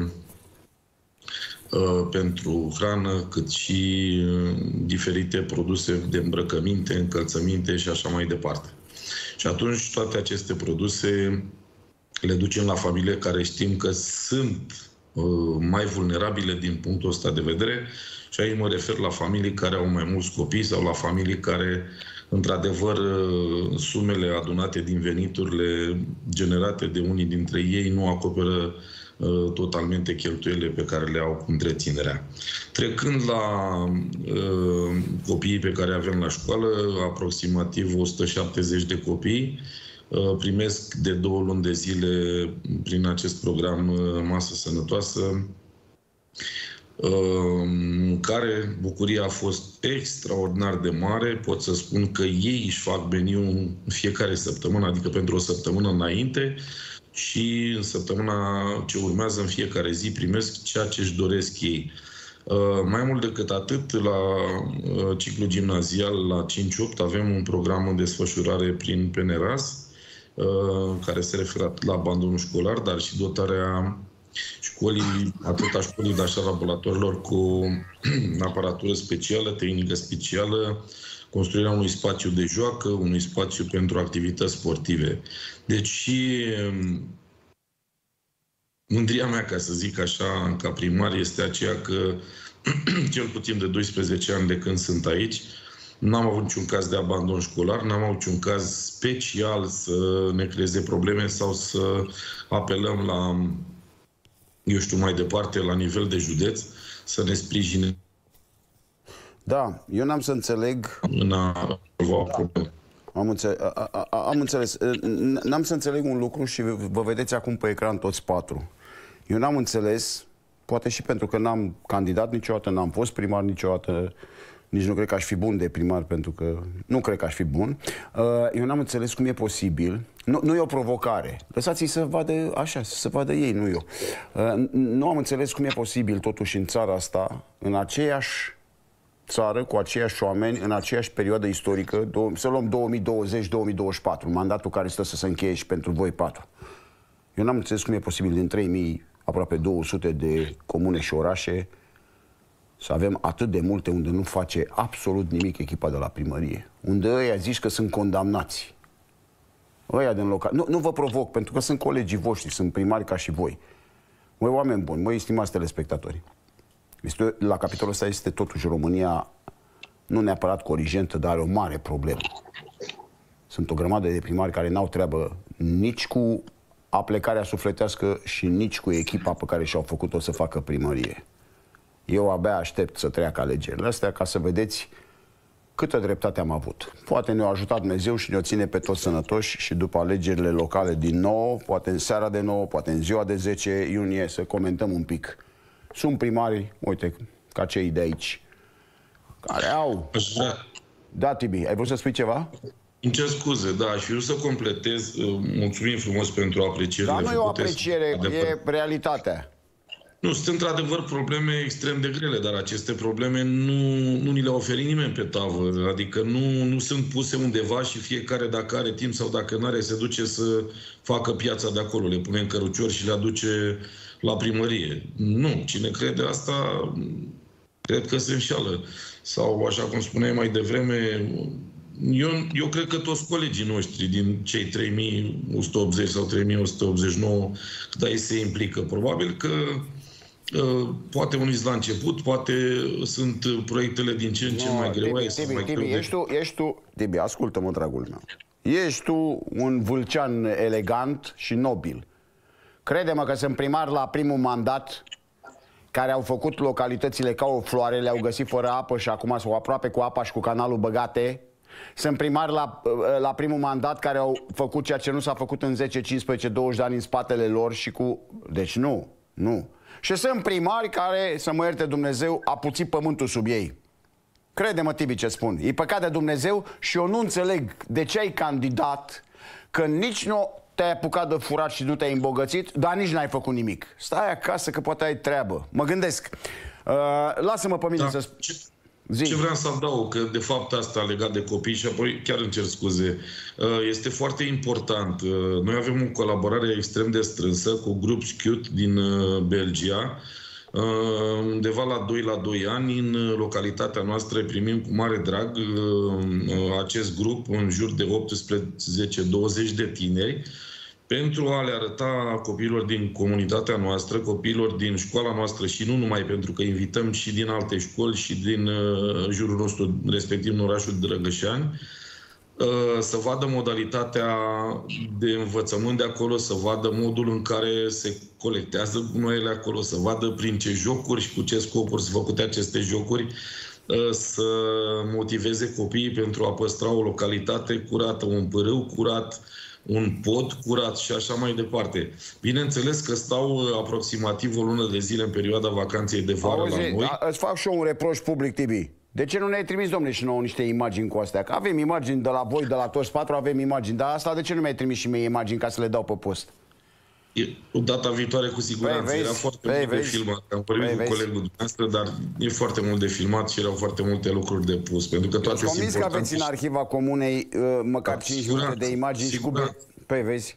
pentru hrană, cât și diferite produse de îmbrăcăminte, încălțăminte și așa mai departe. Și atunci toate aceste produse le ducem la familii care știm că sunt mai vulnerabile din punctul ăsta de vedere și aici mă refer la familii care au mai mulți copii sau la familii care, într-adevăr, sumele adunate din veniturile generate de unii dintre ei nu acoperă totalmente cheltuielile pe care le au cu întreținerea. Trecând la copiii pe care avem la școală, aproximativ 170 de copii primesc de 2 luni de zile prin acest program Masă Sănătoasă, în care bucuria a fost extraordinar de mare. Pot să spun că ei își fac meniu în fiecare săptămână, adică pentru o săptămână înainte, și în săptămâna ce urmează, în fiecare zi, primesc ceea ce își doresc ei. Mai mult decât atât, la ciclu gimnazial, la 5-8, avem un program în desfășurare prin PNRAS, care se referă la abandonul școlar, dar și dotarea școlii, atât a școlii, dar și a laboratorilor cu aparatură specială, tehnică specială, construirea unui spațiu de joacă, unui spațiu pentru activități sportive. Deci și mândria mea, ca să zic așa, ca primar, este aceea că cel puțin de 12 ani de când sunt aici, n-am avut niciun caz de abandon școlar, n-am avut niciun caz special să ne creeze probleme sau să apelăm la, eu știu, mai departe, la nivel de județ, să ne sprijine. Da, eu n-am să înțeleg... Am înțeles. N-am să înțeleg un lucru și vă vedeți acum pe ecran toți 4. Eu n-am înțeles, poate și pentru că n-am candidat niciodată, n-am fost primar niciodată, nici nu cred că aș fi bun de primar, pentru că nu cred că aș fi bun. Eu n-am înțeles cum e posibil. Nu e o provocare. Lăsați-i să vadă așa, să se vadă ei, nu eu. Nu am înțeles cum e posibil totuși în țara asta, în aceeași țară, cu aceiași oameni, în aceeași perioadă istorică, să luăm 2020-2024, mandatul care stă să se încheie și pentru voi 4. Eu n-am înțeles cum e posibil din 3000, aproape 200 de comune și orașe, să avem atât de multe unde nu face absolut nimic echipa de la primărie. Unde ăia zici că sunt condamnați. Ăia din local. Nu vă provoc, pentru că sunt colegii voștri, sunt primari ca și voi. Măi, oameni buni, măi, stimați telespectatori. La capitolul ăsta este totuși România, nu neapărat corigentă, dar are o mare problemă. Sunt o grămadă de primari care n-au treabă nici cu aplecarea sufletească și nici cu echipa pe care și-au făcut-o să facă primărie. Eu abia aștept să treacă alegerile astea ca să vedeți câtă dreptate am avut. Poate ne-a ajutat Dumnezeu și ne-o ține pe toți sănătoși și după alegerile locale din 9, poate în seara de 9, poate în ziua de 10 iunie, să comentăm un pic. Sunt primari, uite, ca cei de aici, care au... Da, Tibi, ai vrut să spui ceva? Îmi cer scuze, da, aș fi vrut să completez. Mulțumim frumos pentru aprecierile. Dar nu e o apreciere, e realitatea. Nu, sunt într-adevăr probleme extrem de grele, dar aceste probleme nu ni le oferi nimeni pe tavă. Adică nu sunt puse undeva și fiecare, dacă are timp sau dacă nu are, se duce să facă piața de acolo. Le pune în cărucior și le aduce la primărie. Nu, cine crede asta, cred că se înșală. Sau, așa cum spuneai mai devreme, eu cred că toți colegii noștri din cei 3180 sau 3189, da, ei se implică. Probabil că poate unii la început, poate sunt proiectele din ce în ce mai greoaie. Tibi, ascultă-mă, dragul meu. Ești tu un vâlcean elegant și nobil. Crede-mă că sunt primar la primul mandat care au făcut localitățile ca o floare, le-au găsit fără apă și acum sunt aproape cu apa și cu canalul băgate. Sunt primari la primul mandat care au făcut ceea ce nu s-a făcut în 10, 15, 20 de ani în spatele lor și cu... Deci nu. Și sunt primari care, să mă ierte Dumnezeu, a puțit pământul sub ei. Crede-mă, Tibi, ce spun. E păcat de Dumnezeu și eu nu înțeleg de ce ai candidat când nici nu te-ai apucat de furat și nu te-ai îmbogățit, dar nici n-ai făcut nimic. Stai acasă că poate ai treabă. Mă gândesc. Lasă-mă pe mine să spun. Ce vreau să adaug, că de fapt asta legat de copii și apoi chiar îmi cer scuze, este foarte important. Noi avem o colaborare extrem de strânsă cu grup Scout din Belgia. Undeva la 2 ani, în localitatea noastră, primim cu mare drag acest grup, în jur de 18-20 de tineri, pentru a le arăta copiilor din comunitatea noastră, copiilor din școala noastră și nu numai, pentru că invităm și din alte școli și din jurul nostru, respectiv în orașul Drăgășani, să vadă modalitatea de învățământ de acolo, să vadă modul în care se colectează gunoaiele acolo, să vadă prin ce jocuri și cu ce scopuri sunt făcute aceste jocuri, să motiveze copiii pentru a păstra o localitate curată, un pârâu curat, un pod curat și așa mai departe. Bineînțeles că stau aproximativ o lună de zile în perioada vacanței de vară la noi. Îți fac și eu un reproș public, Tibi. De ce nu ne-ai trimis, domnule, și nouă niște imagini cu astea? Că avem imagini de la voi, de la toți patru, avem imagini. Dar asta de ce nu mi-ai trimis și mie imagini ca să le dau pe post? Data viitoare cu siguranță. Era foarte mult de filmat. Am vorbit cu colegul dumneavoastră, dar e foarte mult de filmat și erau foarte multe lucruri de pus. Pentru că toate sunt convins că aveți în arhiva comunei măcar 5 minute de imagini și cu... Păi vezi.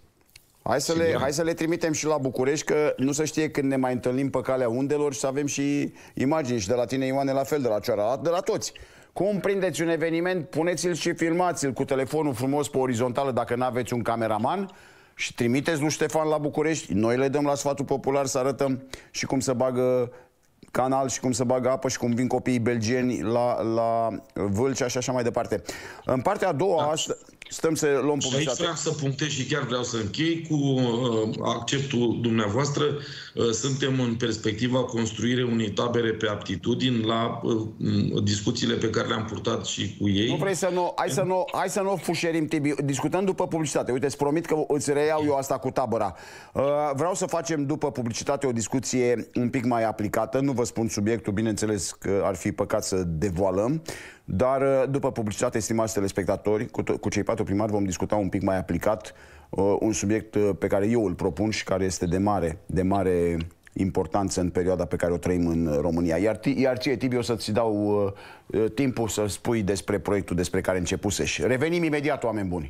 Hai să le trimitem și la București, că nu se știe când ne mai întâlnim pe calea undelor și să avem și imagini. Și de la tine, Ioane, la fel, de la Cioara, de la toți. Cum prindeți un eveniment, puneți-l și filmați-l cu telefonul frumos pe orizontală dacă nu aveți un cameraman și trimiteți lui Ștefan la București. Noi le dăm la Sfatul Popular să arătăm și cum se bagă canal și cum se bagă apă și cum vin copiii belgieni la Vâlcea și așa mai departe. În partea a doua, stăm să luăm publicitate. Și aici vreau să punctez și chiar vreau să închei cu acceptul dumneavoastră. Suntem în perspectiva construirii unei tabere pe aptitudini la discuțiile pe care le-am purtat și cu ei. Nu vrei să nu... Hai să nu fușerim, Tibi. Discutăm după publicitate. Uite, îți promit că îți reiau eu asta cu tabăra. Vreau să facem după publicitate o discuție un pic mai aplicată. Nu vă spun subiectul, bineînțeles că ar fi păcat să devoalăm. Dar după publicitate, stimați telespectatori, cu cei patru primari vom discuta un pic mai aplicat un subiect pe care eu îl propun și care este de mare importanță în perioada pe care o trăim în România. Iar ție, Tibi, o să-ți dau timpul să spui despre proiectul despre care începusești. Revenim imediat, oameni buni!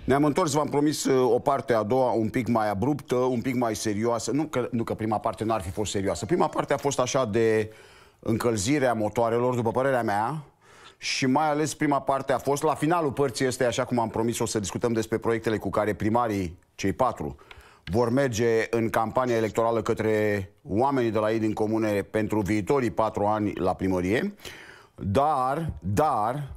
Ne-am întors, v-am promis o parte a doua un pic mai abruptă, un pic mai serioasă. Nu că prima parte n-ar fi fost serioasă. Prima parte a fost așa de încălzire a motoarelor, după părerea mea. Și mai ales prima parte a fost, la finalul părții este, așa cum am promis, o să discutăm despre proiectele cu care primarii, cei 4, vor merge în campania electorală către oamenii de la ei din comune pentru viitorii 4 ani la primărie. Dar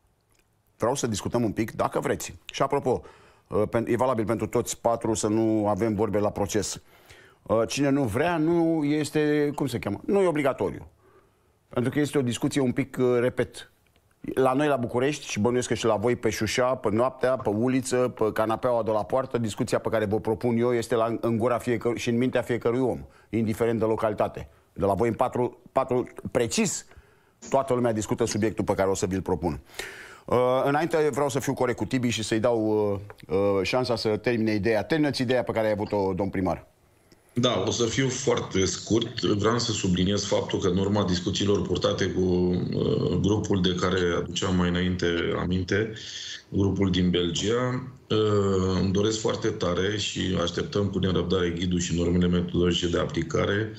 vreau să discutăm un pic, dacă vreți. Și apropo, e valabil pentru toți 4 să nu avem vorbe la proces. Cine nu vrea, nu este, cum se cheamă? Nu e obligatoriu. Pentru că este o discuție un pic, repet, la noi la București și bănuiesc că și la voi pe șușa, pe noaptea, pe uliță, pe canapeaua de la poartă, discuția pe care vă propun eu este în gura fiecărui și în mintea fiecărui om, indiferent de localitate. De la voi în 4 precis, toată lumea discută subiectul pe care o să vi-l propun. Înainte vreau să fiu corect cu Tibi și să-i dau șansa să termine ideea. Terminați ideea pe care ai avut-o, domn primar. Da, o să fiu foarte scurt. Vreau să subliniez faptul că în urma discuțiilor purtate cu grupul de care aduceam mai înainte aminte, grupul din Belgia, îmi doresc foarte tare și așteptăm cu nerăbdare ghidul și normele metodologice de aplicare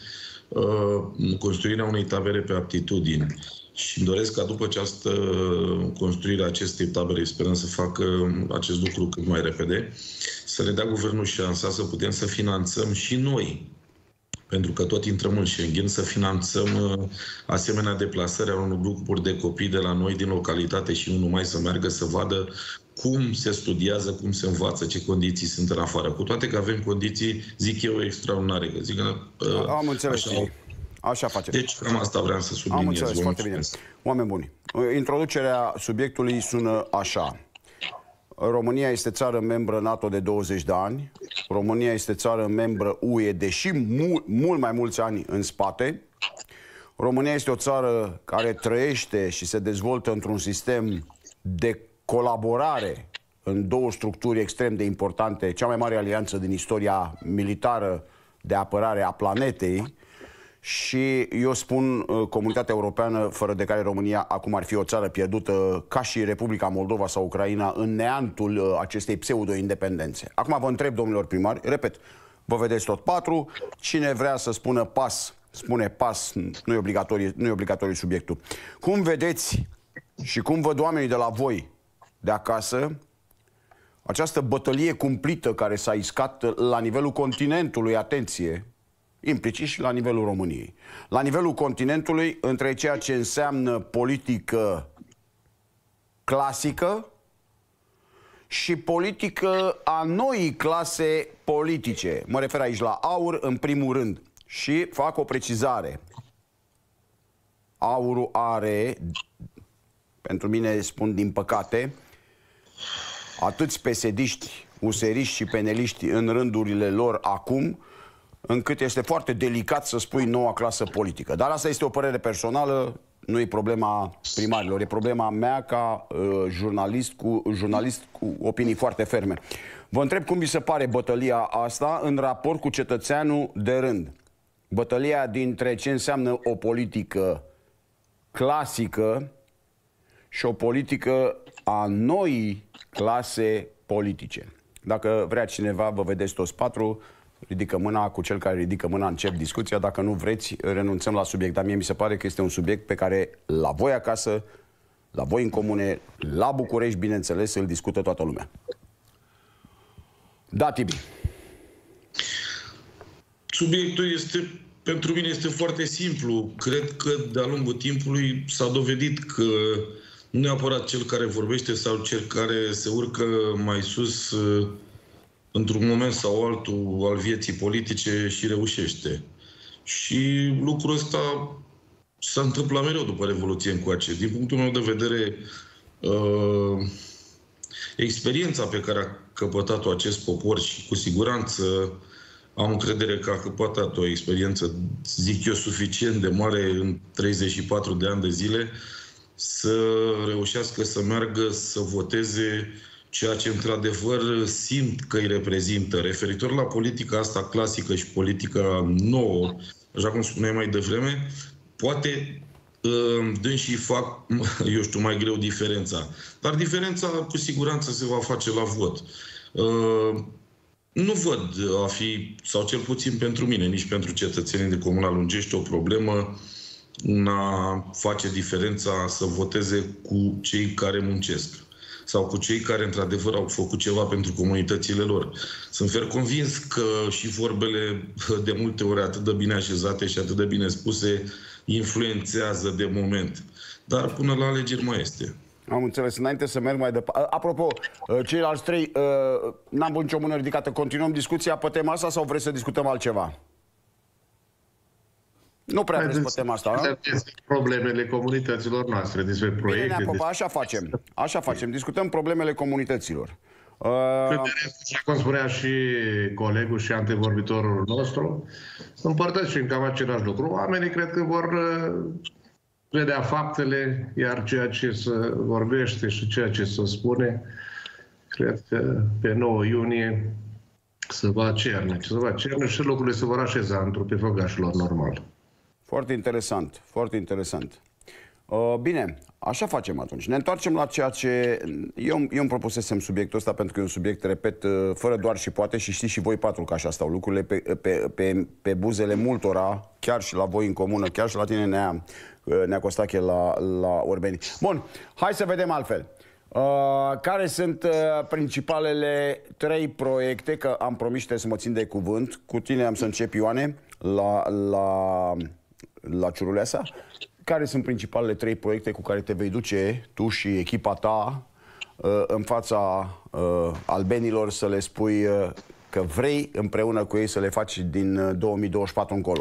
construirea unei tabere pe aptitudini. Și îmi doresc ca după această construire a acestei tabere, sperăm să facă acest lucru cât mai repede, să le dea guvernul șansa să putem să finanțăm și noi, pentru că tot intrăm în Schengen, să finanțăm asemenea deplasări a unor grupuri de copii de la noi din localitate și nu numai, să meargă să vadă cum se studiază, cum se învață, ce condiții sunt în afară. Cu toate că avem condiții, zic eu, extraordinare. Că zic că, am înțeles. Așa facem. Deci cam asta vreau să subliniez. Am înțeles, foarte bine. Oameni buni, introducerea subiectului sună așa. România este țară membră NATO de 20 de ani. România este țară membră UE, deși mult mai mulți ani în spate. România este o țară care trăiește și se dezvoltă într-un sistem de colaborare în două structuri extrem de importante, cea mai mare alianță din istoria militară de apărare a planetei. Și eu spun comunitatea europeană, fără de care România acum ar fi o țară pierdută, ca și Republica Moldova sau Ucraina, în neantul acestei pseudo-independențe. Acum vă întreb, domnilor primari, repet, vă vedeți tot 4, cine vrea să spună pas, spune pas, nu e obligatoriu subiectul. Cum vedeți și cum văd oamenii de la voi, de acasă, această bătălie cumplită care s-a iscat la nivelul continentului, atenție, implicit și la nivelul României. La nivelul continentului, între ceea ce înseamnă politică clasică și politică a noii clase politice. Mă refer aici la AUR în primul rând. Și fac o precizare. AUR-ul are, pentru mine spun din păcate, atâți pesediști, useriști și peneliști în rândurile lor acum, încât este foarte delicat să spui noua clasă politică. Dar asta este o părere personală, nu e problema primarilor, e problema mea ca jurnalist cu opinii foarte ferme. Vă întreb cum vi se pare bătălia asta în raport cu cetățeanul de rând. Bătălia dintre ce înseamnă o politică clasică și o politică a noii clase politice. Dacă vrea cineva, vă vedeți toți 4, ridică mâna, cu cel care ridică mâna încep discuția. Dacă nu vreți, renunțăm la subiect. Dar mie mi se pare că este un subiect pe care la voi acasă, la voi în comune, la București, bineînțeles, îl discută toată lumea. Da, Tibi. Subiectul este, pentru mine este foarte simplu. Cred că de-a lungul timpului s-a dovedit că nu neapărat cel care vorbește sau cel care se urcă mai sus într-un moment sau altul al vieții politice și reușește. Și lucrul ăsta s-a întâmplat mereu după Revoluție încoace. Din punctul meu de vedere, experiența pe care a căpătat-o acest popor și cu siguranță am încredere că a căpătat o experiență, zic eu, suficient de mare în 34 de ani de zile să reușească să meargă să voteze ceea ce într-adevăr simt că îi reprezintă. Referitor la politica asta clasică și politica nouă, așa cum spuneai mai devreme, poate dânsii fac, eu știu, mai greu diferența. Dar diferența cu siguranță se va face la vot. Nu văd a fi, sau cel puțin pentru mine, nici pentru cetățenii de Comuna Lungești, o problemă în a face diferența să voteze cu cei care muncesc sau cu cei care, într-adevăr, au făcut ceva pentru comunitățile lor. Sunt fer convins că și vorbele de multe ori atât de bine așezate și atât de bine spuse influențează de moment. Dar până la alegeri mai este. Am înțeles. Înainte să merg mai departe... Apropo, ceilalți trei, n-am văzut nicio mână ridicată. Continuăm discuția pe tema asta sau vreți să discutăm altceva? Nu prea vreți pe tema asta, da? Problemele comunităților noastre, despre proiecte... Bine, Popa, așa facem. Așa facem. Discutăm problemele comunităților. Așa cum spunea și colegul și antevorbitorul nostru, împărtășim cam același lucru. Oamenii cred că vor vedea faptele, iar ceea ce se vorbește și ceea ce se spune, cred că pe 9 iunie se va cerne. Se va cerne și lucrurile se vor așeza pe făgașilor normal. Foarte interesant, foarte interesant. Bine, așa facem atunci. Ne întoarcem la ceea ce... Eu îmi propusesem subiectul ăsta pentru că e un subiect, repet, fără doar și poate, și știți și voi patru că așa stau lucrurile pe buzele multora, chiar și la voi în comună, chiar și la tine, Nea Costache, la Orbeni. Bun, hai să vedem altfel. Care sunt principalele 3 proiecte, că am promis să mă țin de cuvânt. Cu tine am să încep, Ioane, la Ciuruleasa. Care sunt principalele 3 proiecte cu care te vei duce tu și echipa ta în fața albenilor să le spui că vrei împreună cu ei să le faci din 2024 încolo?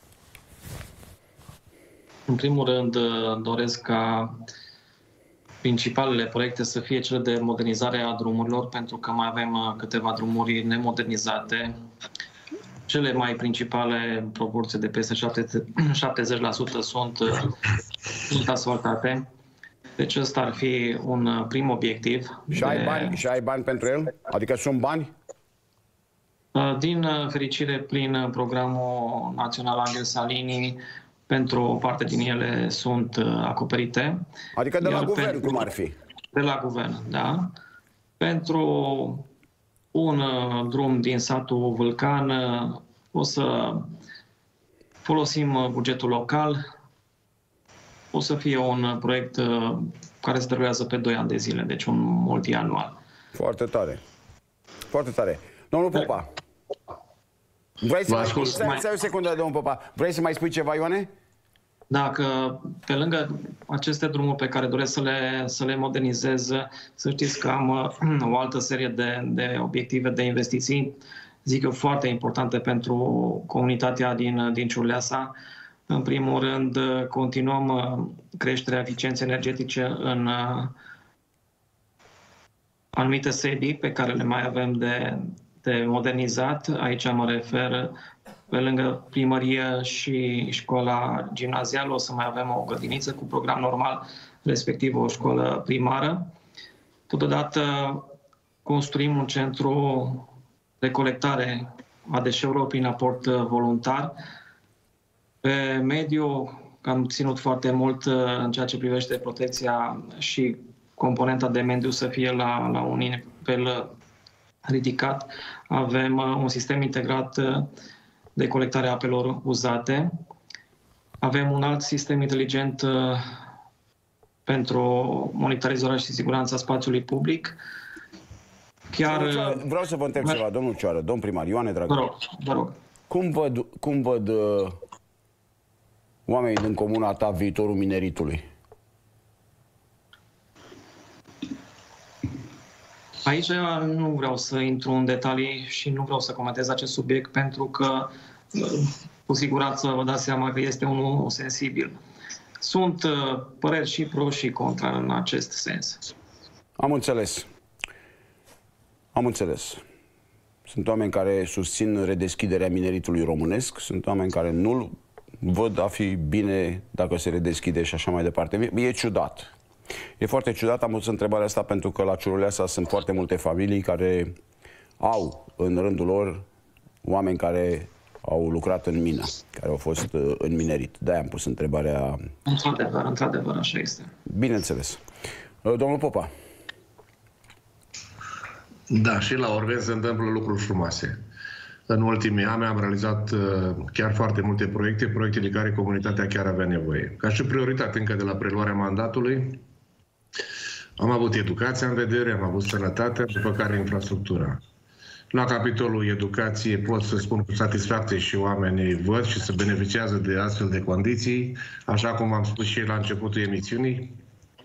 În primul rând, doresc ca principalele proiecte să fie cele de modernizare a drumurilor, pentru că mai avem câteva drumuri nemodernizate. Cele mai principale, în proporție de peste 70%, sunt asfaltate. Deci ăsta ar fi un prim obiectiv. Și ai bani pentru el? Adică sunt bani? Din fericire, prin programul național Angel Salini, pentru o parte din ele sunt acoperite. Adică de la guvern, cum ar fi? De la guvern, da. Pentru un drum din satul Vâlcan o să folosim bugetul local. O să fie un proiect care se derulează pe 2 ani de zile, deci un multianual. Foarte tare. Foarte tare. Domnul Popa, vrei să stai o secundă, domnul Popa. Vrei să mai spui ceva, Ioane? Dacă pe lângă aceste drumuri pe care doresc să le modernizez, să știți că am o altă serie de obiective, de investiții, zic eu, foarte importante pentru comunitatea din Ciuruleasa. În primul rând, continuăm creșterea eficienței energetice în anumite sedii pe care le mai avem de modernizat. Aici mă refer, pe lângă primărie și școala gimnazială, o să mai avem o grădiniță cu program normal, respectiv o școală primară. Totodată construim un centru de colectare a deșeurilor prin aport voluntar. Pe mediu, am ținut foarte mult în ceea ce privește protecția și componenta de mediu să fie la un nivel ridicat. Avem un sistem integrat de colectare a apelor uzate. Avem un alt sistem inteligent pentru monitorizarea și siguranța spațiului public. Vreau să vă întreb ceva, domnul Cioară, domn primar, Ioane Dragă. Vă rog. Cum văd oamenii din comuna ta viitorul mineritului? Aici nu vreau să intru în detalii și nu vreau să comentez acest subiect pentru că cu siguranță vă dați seama că este unul sensibil. Sunt păreri și pro și contra în acest sens. Am înțeles. Am înțeles. Sunt oameni care susțin redeschiderea mineritului românesc, sunt oameni care nu-l văd a fi bine dacă se redeschide și așa mai departe. E ciudat. E foarte ciudat, am pus întrebarea asta pentru că la Ciuruleasa sunt foarte multe familii care au în rândul lor oameni care au lucrat în mină, care au fost în minerit. De-aia am pus întrebarea. Într-adevăr, așa este. Bineînțeles. Domnul Popa. Da, și la Orben se întâmplă lucruri frumoase. În ultimii ani am realizat chiar foarte multe proiecte de care comunitatea chiar avea nevoie. Ca și prioritate încă de la preluarea mandatului, am avut educația în vedere, am avut sănătatea, după care infrastructura. La capitolul educație pot să spun cu satisfacție și oamenii văd și se beneficiază de astfel de condiții, așa cum am spus și la începutul emisiunii.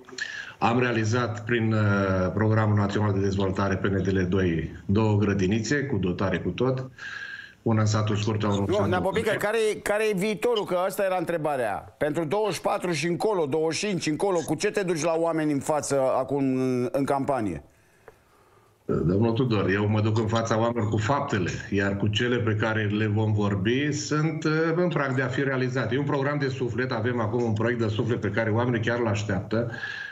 Am realizat prin Programul Național de Dezvoltare PNDL 2 două grădinițe cu dotare cu tot. Una în satul Scurta, unul în satul... Neapopică, care e viitorul? Că asta era întrebarea. Pentru 24 și încolo, 25 încolo, cu ce te duci la oameni în față acum în campanie? Domnul Tudor, eu mă duc în fața oamenilor cu faptele, iar cu cele pe care le vom vorbi sunt în prag de a fi realizate. E un program de suflet, avem acum un proiect de suflet pe care oamenii chiar îl așteaptă.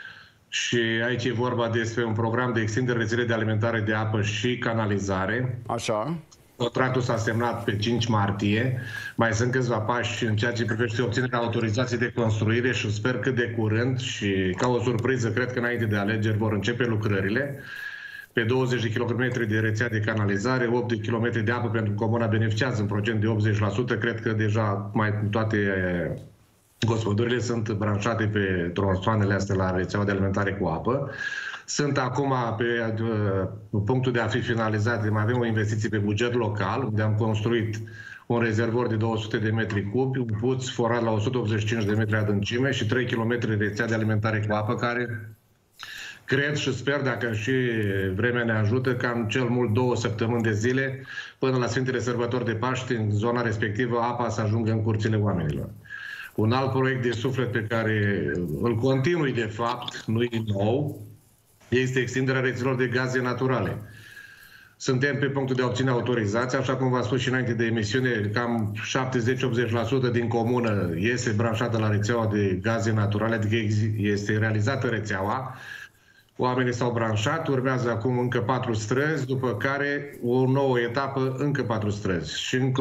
Și aici e vorba despre un program de extindere rețelei de alimentare de apă și canalizare. Așa. Contractul s-a semnat pe 5 martie. Mai sunt câțiva pași în ceea ce privește obținerea autorizației de construire și sper cât de curând și ca o surpriză, cred că înainte de alegeri vor începe lucrările. Pe 20 de kilometri de rețea de canalizare, 8 de kilometri de apă pentru comuna beneficiază în procent de 80%. Cred că deja toate gospodările sunt branșate pe tronsoanele astea la rețeaua de alimentare cu apă. Sunt acum pe punctul de a fi finalizate, mai avem o investiție pe buget local, unde am construit un rezervor de 200 de metri cubi, un puț forat la 185 de metri adâncime și 3 km rețea de alimentare cu apă, care cred și sper, dacă și vremea ne ajută, cam cel mult 2 săptămâni de zile, până la Sfintele Sărbători de Paști, în zona respectivă, apa să ajungă în curțile oamenilor. Un alt proiect de suflet pe care îl continui, de fapt, nu e nou, este extinderea rețelor de gaze naturale. Suntem pe punctul de a obține autorizație, așa cum v-am spus și înainte de emisiune, cam 70-80% din comună este branșată la rețeaua de gaze naturale, adică este realizată rețeaua. Oamenii s-au branșat, urmează acum încă 4 străzi, după care o nouă etapă, încă 4 străzi. Și încă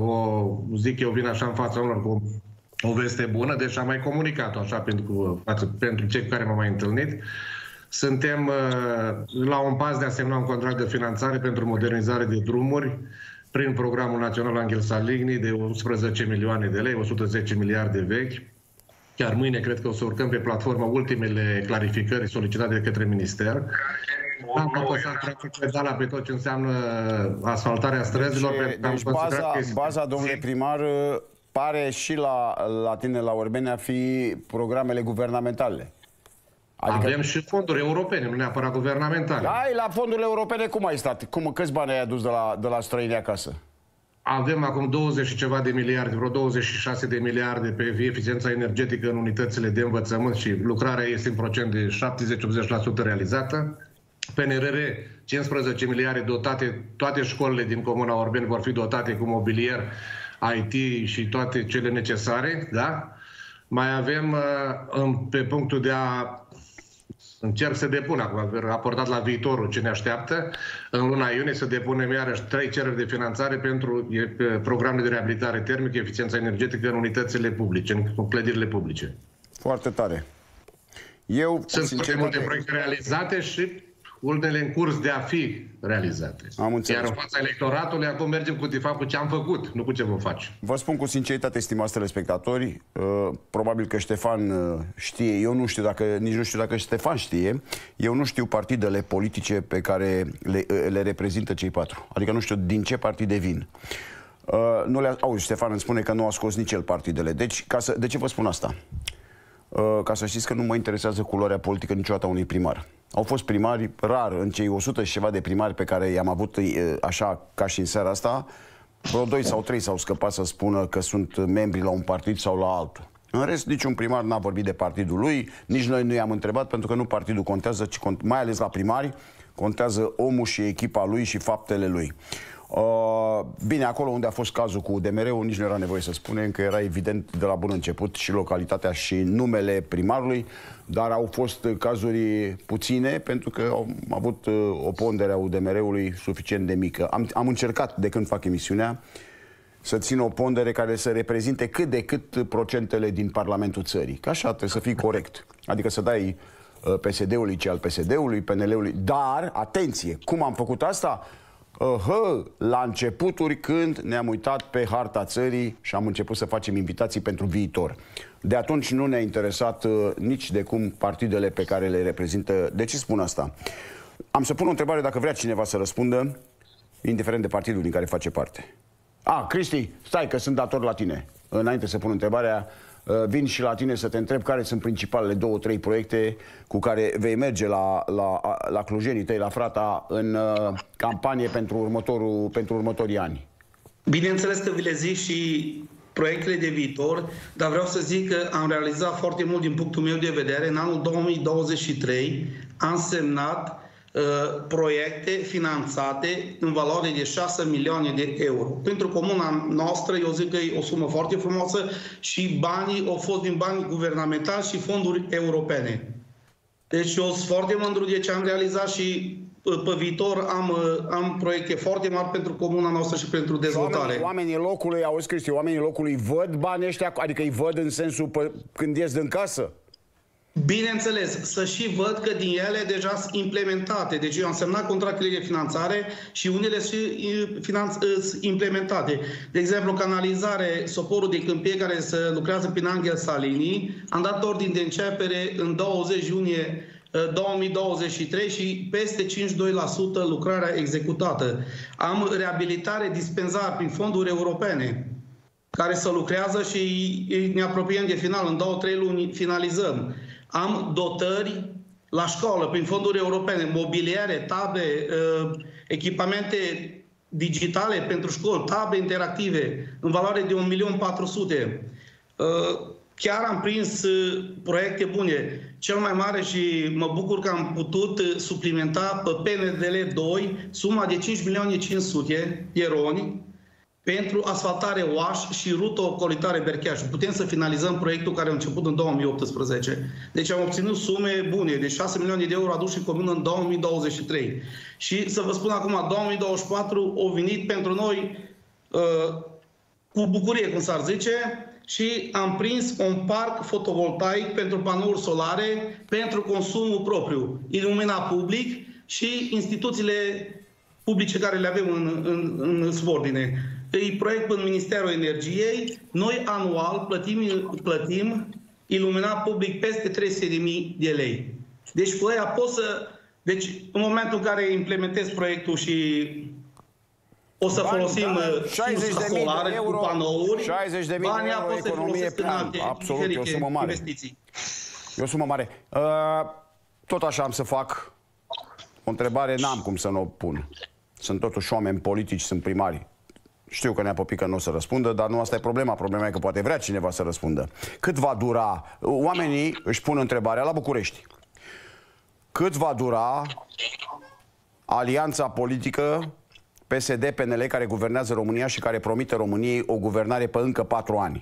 zic eu, vin așa în fața unor cu o veste bună, deci am mai comunicat-o așa pentru cei cu care m-am mai întâlnit. Suntem la un pas de a semna un contract de finanțare pentru modernizare de drumuri prin Programul Național Anghel Saligny de 11 milioane de lei, 110 miliarde vechi. Chiar mâine cred că o să urcăm pe platformă ultimele clarificări solicitate de către Minister. Am propus pedala pe tot ce înseamnă asfaltarea străzilor. Deci baza, domnule primar, pare și la tine, la Orbeni, a fi programele guvernamentale. Adică avem și fonduri europene, nu neapărat guvernamentale. Ai, la fondurile europene cum ai stat? Câți bani ai adus de la străini acasă? Avem acum 20 și ceva de miliarde, vreo 26 de miliarde pe eficiența energetică în unitățile de învățământ și lucrarea este în procent de 70-80% realizată. PNRR, 15 miliarde dotate, toate școlile din Comuna Orbeni vor fi dotate cu mobilier, IT și toate cele necesare, da? Mai avem pe punctul de a încerc să depun acum, raportat la viitorul ce ne așteaptă, în luna iunie să depunem iarăși 3 cereri de finanțare pentru programe de reabilitare termică, eficiența energetică în unitățile publice, în clădirile publice. Foarte tare. Sunt foarte multe proiecte realizate și unele în curs de a fi realizate. Am înțeles. Iar în fața electoratului acum mergem cu ce am făcut, nu cu ce vom face. Vă spun cu sinceritate, stimați telespectatori, probabil că Ștefan știe, eu nu știu nici nu știu dacă Ștefan știe, eu nu știu partidele politice pe care le reprezintă cei 4. Adică nu știu din ce partide vin. Auzi, Ștefan îmi spune că nu a scos nici el partidele. Deci, de ce vă spun asta? Ca să știți că nu mă interesează culoarea politică niciodată a unui primar. Au fost primari, rar, în cei 100 și ceva de primari pe care i-am avut așa ca și în seara asta, vreo 2 sau 3 s-au scăpat să spună că sunt membri la un partid sau la altul. În rest, niciun primar n-a vorbit de partidul lui, nici noi nu i-am întrebat, pentru că nu partidul contează, ci mai ales la primari, contează omul și echipa lui și faptele lui. Bine, acolo unde a fost cazul cu UDMR-ul, nici nu era nevoie să spunem, că era evident de la bun început și localitatea și numele primarului, dar au fost cazuri puține pentru că au avut o pondere a UDMR-ului suficient de mică. Am încercat, de când fac emisiunea, să țină o pondere care să reprezinte cât de cât procentele din Parlamentul țării. Că așa trebuie să fii corect. Adică să dai PSD-ului ce al PSD-ului, PNL-ului. Dar, atenție, cum am făcut asta? La începuturi, când ne-am uitat pe harta țării și am început să facem invitații pentru viitor. De atunci nu ne-a interesat nici de cum partidele pe care le reprezintă. De ce spun asta? Am să pun o întrebare dacă vrea cineva să răspundă, indiferent de partidul din care face parte. Cristi, stai că sunt dator la tine. Înainte să pun întrebarea, vin și la tine să te întreb care sunt principalele 2-3 proiecte cu care vei merge la clujenii tăi, la Frata, în campanie pentru următorii ani. Bineînțeles că vi le zic și proiectele de viitor, dar vreau să zic că am realizat foarte mult din punctul meu de vedere. În anul 2023 am semnat proiecte finanțate în valoare de 6 milioane de euro. Pentru comuna noastră, eu zic că e o sumă foarte frumoasă și banii au fost din bani guvernamentali și fonduri europene. Deci eu sunt foarte mândru de ce am realizat și pe viitor am proiecte foarte mari pentru comuna noastră și pentru dezvoltare. Oamenii locului, auzi Cristi, oamenii locului văd banii ăștia, adică îi văd în sensul când ies din casă? Bineînțeles, să și văd că din ele deja sunt implementate. Deci eu am semnat contractele de finanțare și unele sunt implementate. De exemplu, canalizare, soporul de câmpie care se lucrează prin Angel Salini, am dat ordin de începere în 20 iunie 2023 și peste 52% lucrarea executată. Am reabilitare dispensar prin fonduri europene care se lucrează și ne apropiem de final. În 2-3 luni finalizăm. Am dotări la școală prin fonduri europene, mobiliare, tabe, echipamente digitale pentru școli, tabe interactive în valoare de 1.400.000. Chiar am prins proiecte bune. Cel mai mare și mă bucur că am putut suplimenta pe PNDL 2 suma de 5.500.000 de RON pentru asfaltare OAș și rutocolitare Bercheaș. Putem să finalizăm proiectul care a început în 2018. Deci am obținut sume bune, de 6 milioane de euro aduși în comună în 2023. Și să vă spun acum, 2024 a venit pentru noi cu bucurie, cum s-ar zice, și am prins un parc fotovoltaic pentru panouri solare, pentru consumul propriu, iluminat public și instituțiile publice care le avem în subordine. E proiect în Ministerul Energiei. Noi anual plătim iluminat public peste 300.000 de lei. Deci cu aia pot să... Deci în momentul în care implementez proiectul și o să folosim 60.000 solară cu panouri, 60.000 de euro economie pe an. Absolut, e o sumă mare. Investiții. E o sumă mare. Tot așa am să fac o întrebare, n-am cum să nu o pun. Sunt totuși oameni politici, sunt primari. Știu că Nea Păpică nu o să răspundă, dar nu asta e problema. Problema e că poate vrea cineva să răspundă. Cât va dura? Oamenii își pun întrebarea la București. Cât va dura alianța politică PSD-PNL care guvernează România și care promite României o guvernare pe încă 4 ani?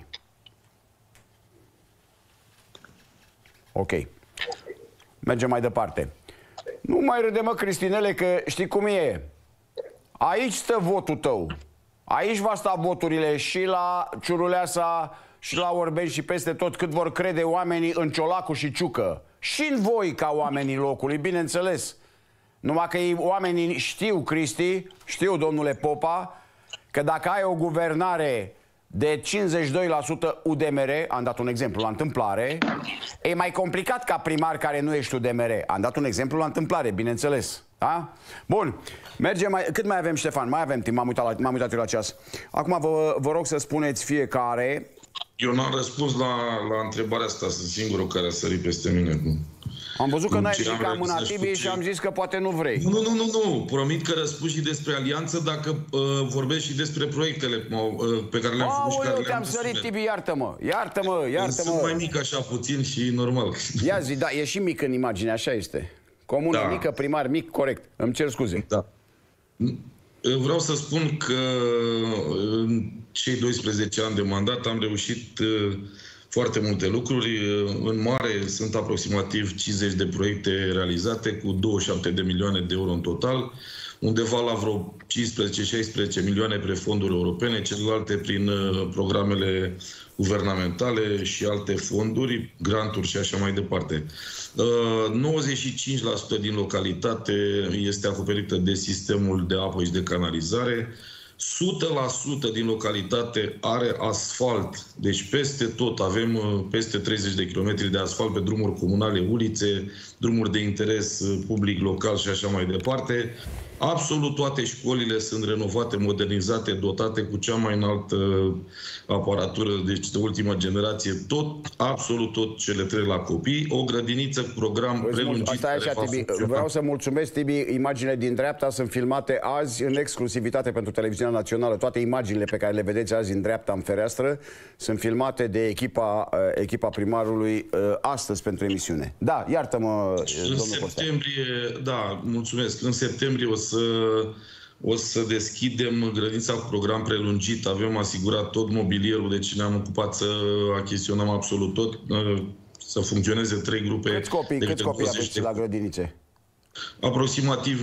Ok. Mergem mai departe. Nu mai râde, mă, Cristinele, că știi cum e. Aici stă votul tău. Aici va sta voturile și la Ciuruleasa, și la Orbești și peste tot, cât vor crede oamenii în Ciolacu și Ciucă. Și în voi ca oamenii locului, bineînțeles. Numai că oamenii știu, Cristi, știu, domnule Popa, că dacă ai o guvernare de 52% UDMR, am dat un exemplu la întâmplare, e mai complicat ca primar care nu ești UDMR. Am dat un exemplu la întâmplare, bineînțeles. Da? Bun, mergem mai... Cât mai avem, Ștefan? Mai avem timp, m-am uitat eu la ceas. Acum vă rog să spuneți fiecare... Eu n-am răspuns la întrebarea asta, sunt singurul care a sărit peste mine. Am văzut că n-ai ieșit ca mâna Tibii și am zis că poate nu vrei. Nu. Promit că răspund și despre alianță dacă vorbesc și despre proiectele pe care le-am făcut și care le-am te-am sărit, Tibii, iartă-mă. Sunt mai mic așa puțin și normal. Ia zi, da, e și mic în imagine, așa este. Comună mică, primar mic, corect. Îmi cer scuze. Da. Vreau să spun că în cei 12 ani de mandat am reușit foarte multe lucruri. În mare sunt aproximativ 50 de proiecte realizate cu 27 de milioane de euro în total. undeva la vreo 15-16 milioane pe fonduri europene, celelalte prin programele guvernamentale și alte fonduri, granturi și așa mai departe. 95% din localitate este acoperită de sistemul de apă și de canalizare. 100% din localitate are asfalt, deci peste tot avem peste 30 de kilometri de asfalt pe drumuri comunale, ulițe, drumuri de interes public, local și așa mai departe. Absolut toate școlile sunt renovate, modernizate, dotate cu cea mai înaltă aparatură, deci de ultimă generație, absolut tot ce le trebuie la copii. O grădiniță cu program prelungit. Vreau să mulțumesc, Tibi. Imaginile din dreapta sunt filmate azi în exclusivitate pentru televiziunea națională. Toate imaginile pe care le vedeți azi în dreapta, în fereastră, sunt filmate de echipa primarului astăzi pentru emisiune. Da, iartă-mă, domnul septembrie, da, mulțumesc. În septembrie o să deschidem grădinița cu program prelungit. Avem asigurat tot mobilierul, deci ne-am ocupat să achiziționăm absolut tot, să funcționeze 3 grupe. Câți copii aveți la grădinițe? Aproximativ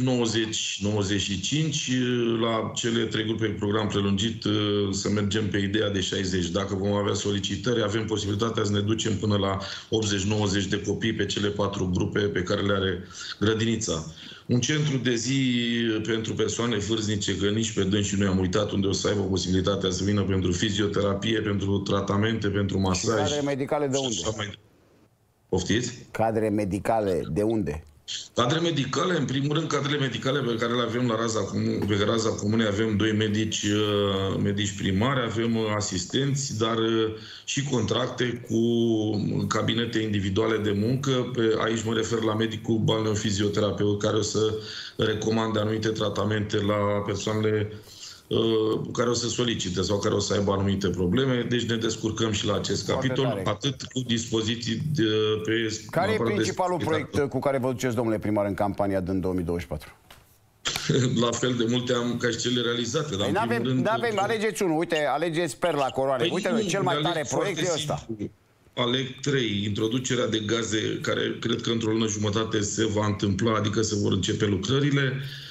90-95. La cele 3 grupe cu program prelungit să mergem pe ideea de 60. Dacă vom avea solicitări, avem posibilitatea să ne ducem până la 80-90 de copii pe cele 4 grupe pe care le are grădinița. Un centru de zi pentru persoane vârstnice, că nici pe dânsi nu i-am uitat, unde o să aibă posibilitatea să vină pentru fizioterapie, pentru tratamente, pentru masaj. Și cadre medicale de unde? Poftiți? Cadre medicale de unde? Cadre medicale, în primul rând, cadrele medicale pe care le avem pe raza comunei, avem 2 medici primari, avem asistenți, dar și contracte cu cabinete individuale de muncă. Aici mă refer la medicul balneofizioterapeută, care o să recomande anumite tratamente la persoanele care o să solicite sau care o să aibă anumite probleme. Deci ne descurcăm și la acest capitol, atât cu dispoziții pe... Care e principalul proiect cu care vă duceți, domnule primar, în campania din 2024? La fel de multe am ca și cele realizate. Păi n-avem, alegeți unul. Uite, alegeți perla coroare. Păi uite, cel mai tare proiect e ăsta. Aleg 3. Introducerea de gaze, care cred că într-o lună jumătate se va întâmpla, adică se vor începe lucrările.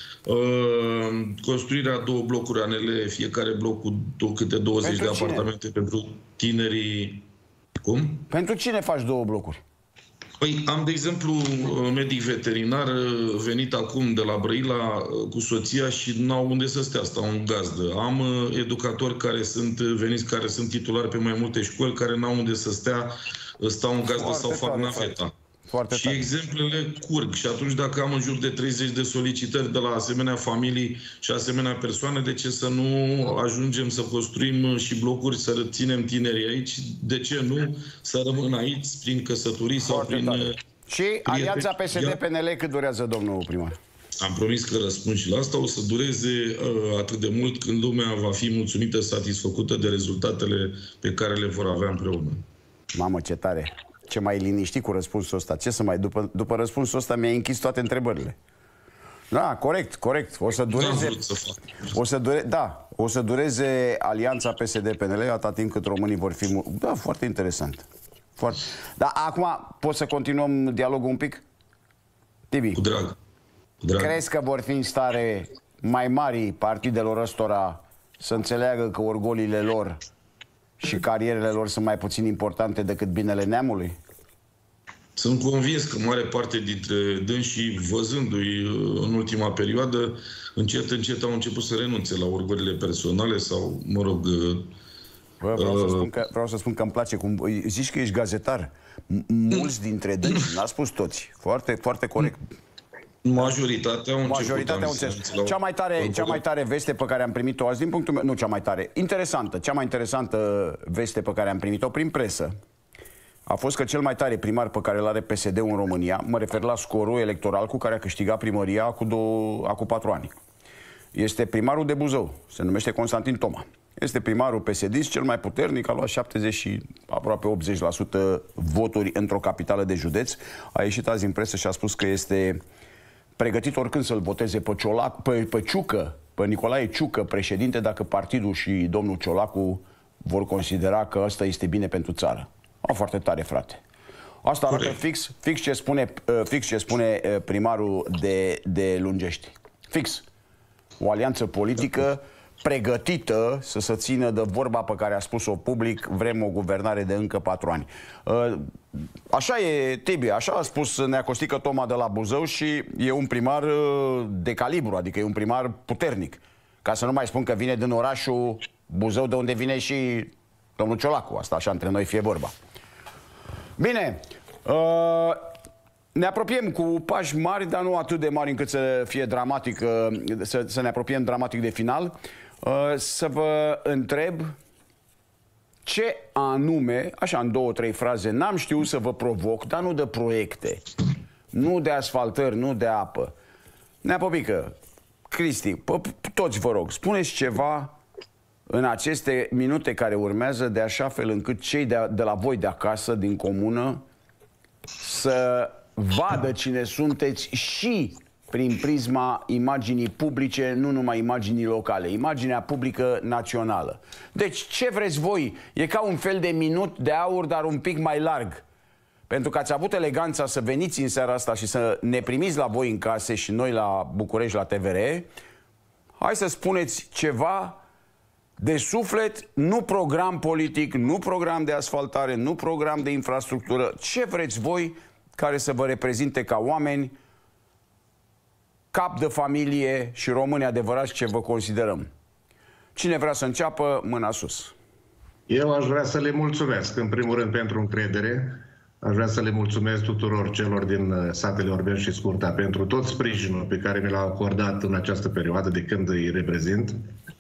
Construirea 2 blocuri ANL, fiecare bloc cu câte 20 pentru de apartamente pentru tinerii... Cum? Pentru cine faci 2 blocuri? Păi am, de exemplu, medic veterinar venit acum de la Brăila cu soția și n-au unde să stea, stau în gazdă. Am educatori care sunt veniți, care sunt titulari pe mai multe școli, care n-au unde să stea, stau în gazdă sau fac naveta. Și exemplele curg. Și atunci, dacă am în jur de 30 de solicitări de la asemenea familii și asemenea persoane, de ce să nu ajungem să construim și blocuri, să reținem tinerii aici? De ce nu să rămână aici prin căsătorii sau prin... Și alianța PSD-PNL cât durează, domnul primar? Am promis că răspund și la asta. O să dureze atât de mult când lumea va fi mulțumită, satisfăcută de rezultatele pe care le vor avea împreună. Mamă, ce tare! Ce mai liniștit cu răspunsul ăsta. Ce să mai... După răspunsul ăsta mi-ai închis toate întrebările. Da, corect. O să dureze alianța PSD-PNL atâta timp cât românii vor fi... Da, foarte interesant. Dar acum pot să continuăm dialogul un pic? Tibi. Cu drag. Crezi că vor fi în stare mai mari partidelor ăstora să înțeleagă că orgoliile lor și carierele lor sunt mai puțin importante decât binele neamului? Sunt convins că mare parte dintre dânsii, văzându-i în ultima perioadă, încet au început să renunțe la orgolile personale sau, mă rog... Vreau să spun că îmi place cum... Zici că ești gazetar. Mulți dintre dânsi, n-a spus toți. Foarte, foarte corect. Majoritatea au înțeles. Cea mai tare veste pe care am primit-o azi, din punctul meu... Nu cea mai tare. Cea mai interesantă veste pe care am primit-o prin presă a fost că cel mai tare primar pe care îl are PSD-ul în România, mă refer la scorul electoral cu care a câștigat primăria acum 4 ani, este primarul de Buzău. Se numește Constantin Toma. Este primarul PSD-ist cel mai puternic, a luat 70 și aproape 80% voturi într-o capitală de județ. A ieșit azi în presă și a spus că este pregătit oricând să-l voteze pe Ciucă, pe Nicolae Ciucă, președinte, dacă partidul și domnul Ciolacu vor considera că ăsta este bine pentru țară. Foarte tare, frate. Asta arată fix ce spune primarul de Lungești. Fix. o alianță politică pregătită să se țină de vorba pe care a spus-o public, vrem o guvernare de încă 4 ani. Așa e, Tibi, așa a spus Neacostică Toma de la Buzău și e un primar de calibru, adică e un primar puternic. Ca să nu mai spun că vine din orașul Buzău, de unde vine și domnul Ciolacu. Asta așa între noi fie vorba. Bine, ne apropiem cu pași mari, dar nu atât de mari încât să fie dramatic, să ne apropiem dramatic de final. Să vă întreb ce anume, așa în 2-3 fraze, n-am știut să vă provoc, dar nu de proiecte, nu de asfaltări, nu de apă. Neapopică, Cristi, toți vă rog, spuneți ceva în aceste minute care urmează, de așa fel încât cei de la voi de acasă, din comună, să vadă cine sunteți și prin prisma imaginii publice, nu numai imaginii locale, imaginea publică națională. Deci, ce vreți voi? E ca un fel de minut de aur, dar un pic mai larg. Pentru că ați avut eleganța să veniți în seara asta și să ne primiți la voi în case și noi la București, la TVR. Hai să spuneți ceva de suflet, nu program politic, nu program de asfaltare, nu program de infrastructură. Ce vreți voi care să vă reprezinte ca oameni, cap de familie și români adevărați ce vă considerăm? Cine vrea să înceapă, mâna sus. Eu aș vrea să le mulțumesc, în primul rând, pentru încredere. Aș vrea să le mulțumesc tuturor celor din satele Orben și Scurta pentru tot sprijinul pe care mi l-au acordat în această perioadă de când îi reprezint.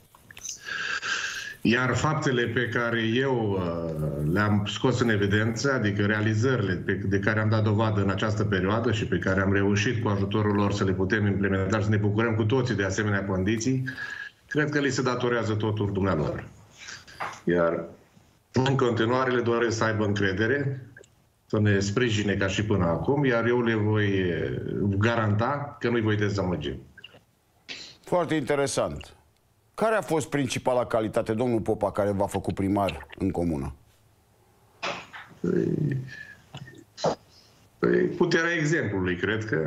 Iar faptele pe care eu le-am scos în evidență, adică realizările de care am dat dovadă în această perioadă și pe care am reușit cu ajutorul lor să le putem implementa și să ne bucurăm cu toții de asemenea condiții, cred că li se datorează totul dumnealor. Iar în continuare le doresc să aibă încredere, să ne sprijine ca și până acum, iar eu le voi garanta că nu-i voi dezamăgi. Foarte interesant. Care a fost principala calitate, domnul Popa, care v-a făcut primar în comună? Puterea exemplului, cred că.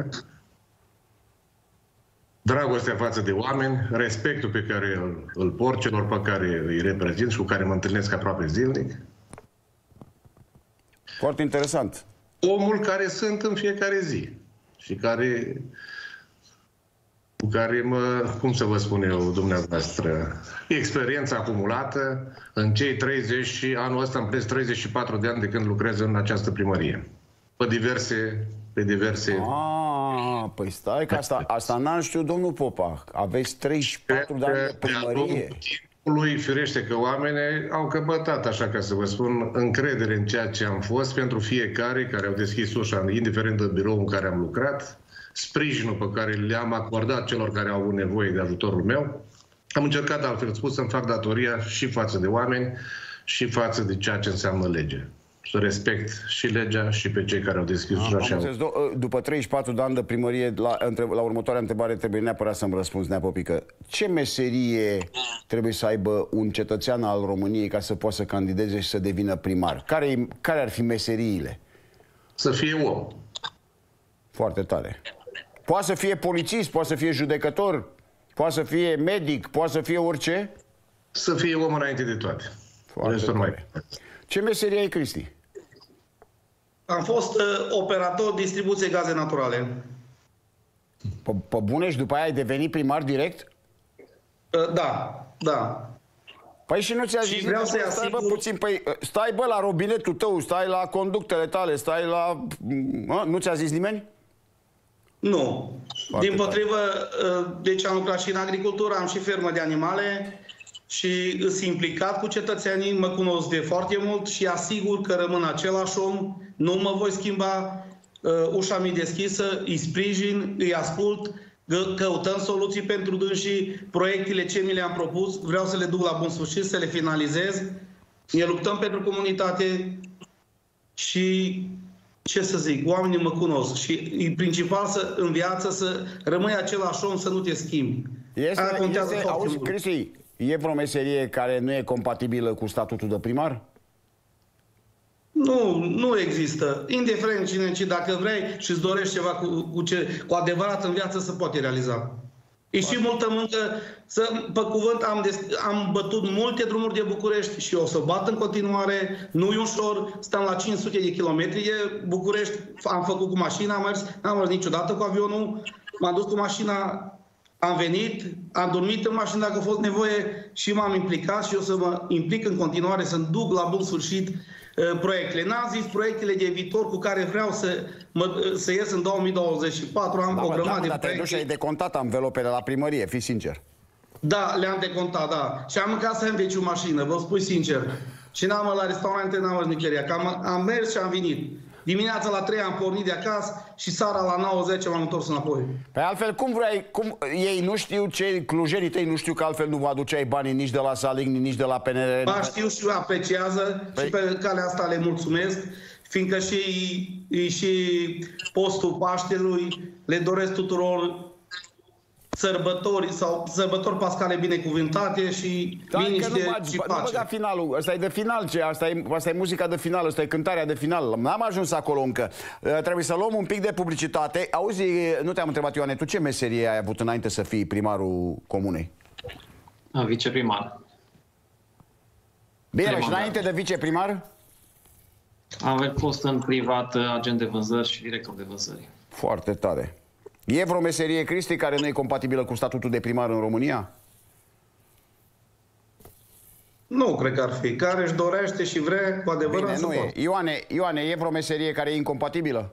Dragostea față de oameni, respectul pe care îl port celor pe care îi reprezint și cu care mă întâlnesc aproape zilnic. Foarte interesant. Omul care sunt în fiecare zi și cu care cum să vă spun eu, dumneavoastră, experiența acumulată în cei 30 și anul ăsta îmi 34 de ani de când lucrez în această primărie. Pe diverse... Păi stai că asta n-am știut, domnul Popa. Aveți 34 de ani de primărie. Lui firește că oamenii au căpătat, așa ca să vă spun, încredere în ceea ce am fost pentru fiecare care au deschis ușa, indiferent de birou în care am lucrat, sprijinul pe care le-am acordat celor care au avut nevoie de ajutorul meu. Am încercat, altfel spus, să-mi fac datoria și față de oameni și față de ceea ce înseamnă lege. Să respect și legea și pe cei care au deschis ușa. După 34 de ani de primărie, la următoarea întrebare trebuie neapărat să-mi răspunzi, Neapopică. Ce meserie trebuie să aibă un cetățean al României ca să poată să candideze și să devină primar? Care ar fi meseriile? Să fie om. Foarte tare. Poate să fie polițist, poate să fie judecător, poate să fie medic, poate să fie orice? Să fie om înainte de toate. Ce meserie ai, Cristi? Am fost operator distribuție gaze naturale. Pe bune și după aia ai devenit primar direct? Da. Păi și nu ți-a zis, vreau să-i asigur... stai la robinetul tău, stai la conductele tale, stai la... Nu ți-a zis nimeni? Nu. Dimpotrivă, deci am lucrat și în agricultură, am și fermă de animale și sunt implicat cu cetățenii, mă cunosc de foarte mult și asigur că rămân același om, nu mă voi schimba, ușa mi-e deschisă, îi sprijin, îi ascult, căutăm soluții pentru dânsii, proiectele ce mi le-am propus, vreau să le duc la bun sfârșit, să le finalizez, ne luptăm pentru comunitate și, ce să zic, oamenii mă cunosc și e principal în viață să rămâi același om, să nu te schimbi. Auzi, Cristi, e vreo meserie care nu e compatibilă cu statutul de primar? Nu există. Indiferent cine, ci dacă vrei și îți dorești ceva cu adevărat în viață, se poate realiza. E și multă muncă. Pe cuvânt, am bătut multe drumuri de București și o să bat în continuare. Nu e ușor. Stăm la 500 de kilometri de București. Am făcut cu mașina, am mers. N-am mers niciodată cu avionul. M-am dus cu mașina, am venit, am dormit în mașină dacă a fost nevoie și m-am implicat și o să mă implic în continuare să-mi duc la bun sfârșit proiectele. N-am zis proiectele de viitor cu care vreau să ies în 2024. Am o grămadă de proiecte. Dar ai decontat anvelopele la primărie, fii sincer. Da, le-am decontat, da. Și am mâncat sandwich în mașină, vă spui sincer. Și n-am mers la restaurante, n-am mers nicăieri. Am mers și am venit. Dimineața la 3 am pornit de acasă și seara la 9-10 m-am întors înapoi. Pe altfel, ei nu știu, clujenii tăi nu știu că altfel nu vă aduceai banii nici de la Saligny, nici de la PNR? Ba, știu și apreciază și pe calea asta le mulțumesc, fiindcă și postul Paștelui le doresc tuturor sărbători pascale binecuvântate și liniște și pace. Nu băga finalul, ăsta e de final, asta e muzica de final, ăsta e cântarea de final. N-am ajuns acolo încă. Trebuie să luăm un pic de publicitate. Auzi, nu te-am întrebat, Ioane, tu ce meserie ai avut înainte să fii primarul comunei? Viceprimar. Bine, și înainte de viceprimar? Am fost în privat agent de vânzări și director de vânzări. Foarte tare. E vreo meserie, Cristi, care nu e compatibilă cu statutul de primar în România? Nu cred că ar fi. Care își dorește și vrea cu adevărat să poată. Ioane, e vreo meserie care e incompatibilă?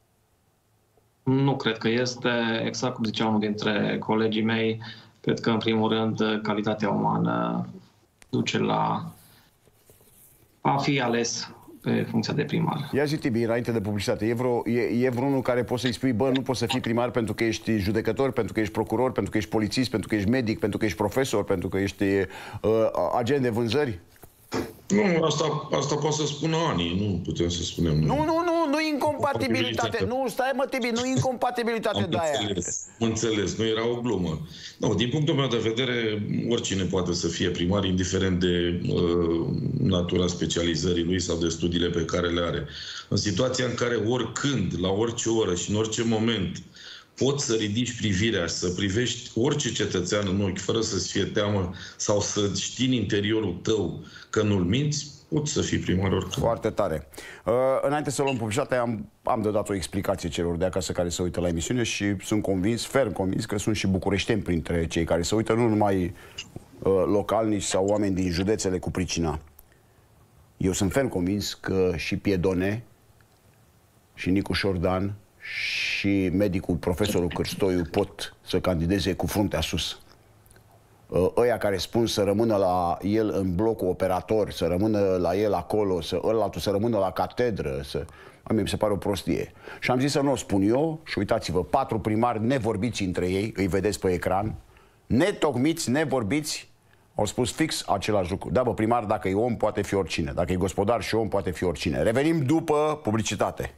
Nu cred că este. Exact cum zicea unul dintre colegii mei, cred că, în primul rând, calitatea umană duce la a fi ales pe funcția de primar. Ia zi, Tibi, înainte de publicitate, e vreunul care poți să-i spui, bă, nu poți să fii primar pentru că ești judecător, pentru că ești procuror, pentru că ești polițist, pentru că ești medic, pentru că ești profesor, pentru că ești agent de vânzări? Nu, asta poate să spună Ani, nu putem să spunem. Nu incompatibilitate. Nu, stai mă, Tibi, nu incompatibilitate de aia. Am înțeles, nu era o glumă. Nu, din punctul meu de vedere, oricine poate să fie primar, indiferent de natura specializării lui sau de studiile pe care le are. În situația în care oricând, la orice oră și în orice moment, poți să ridici privirea și să privești orice cetățean în ochi, fără să-ți fie teamă sau să știi în interiorul tău că nu-l minți, poți să fii primar oricând. Foarte tare. Înainte să luăm publicitate, am de dat o explicație celor de acasă care se uită la emisiune și sunt ferm convins că sunt și bucureșteni printre cei care se uită, nu numai localnici sau oameni din județele cu pricina. Eu sunt ferm convins că și Piedone, și Nicu Șordan, și medicul, profesorul Cârstoiu pot să candideze cu fruntea sus. Ăia care spun să rămână la el în blocul operator, să rămână la el acolo, ălălaltul să rămână la catedră, mi se pare o prostie. Și am zis să nu o spun eu și uitați-vă, 4 primari nevorbiți între ei, îi vedeți pe ecran, netocmiți, nevorbiți, au spus fix același lucru. Da, bă, primar, dacă e om, poate fi oricine. Dacă e gospodar și om, poate fi oricine. Revenim după publicitate.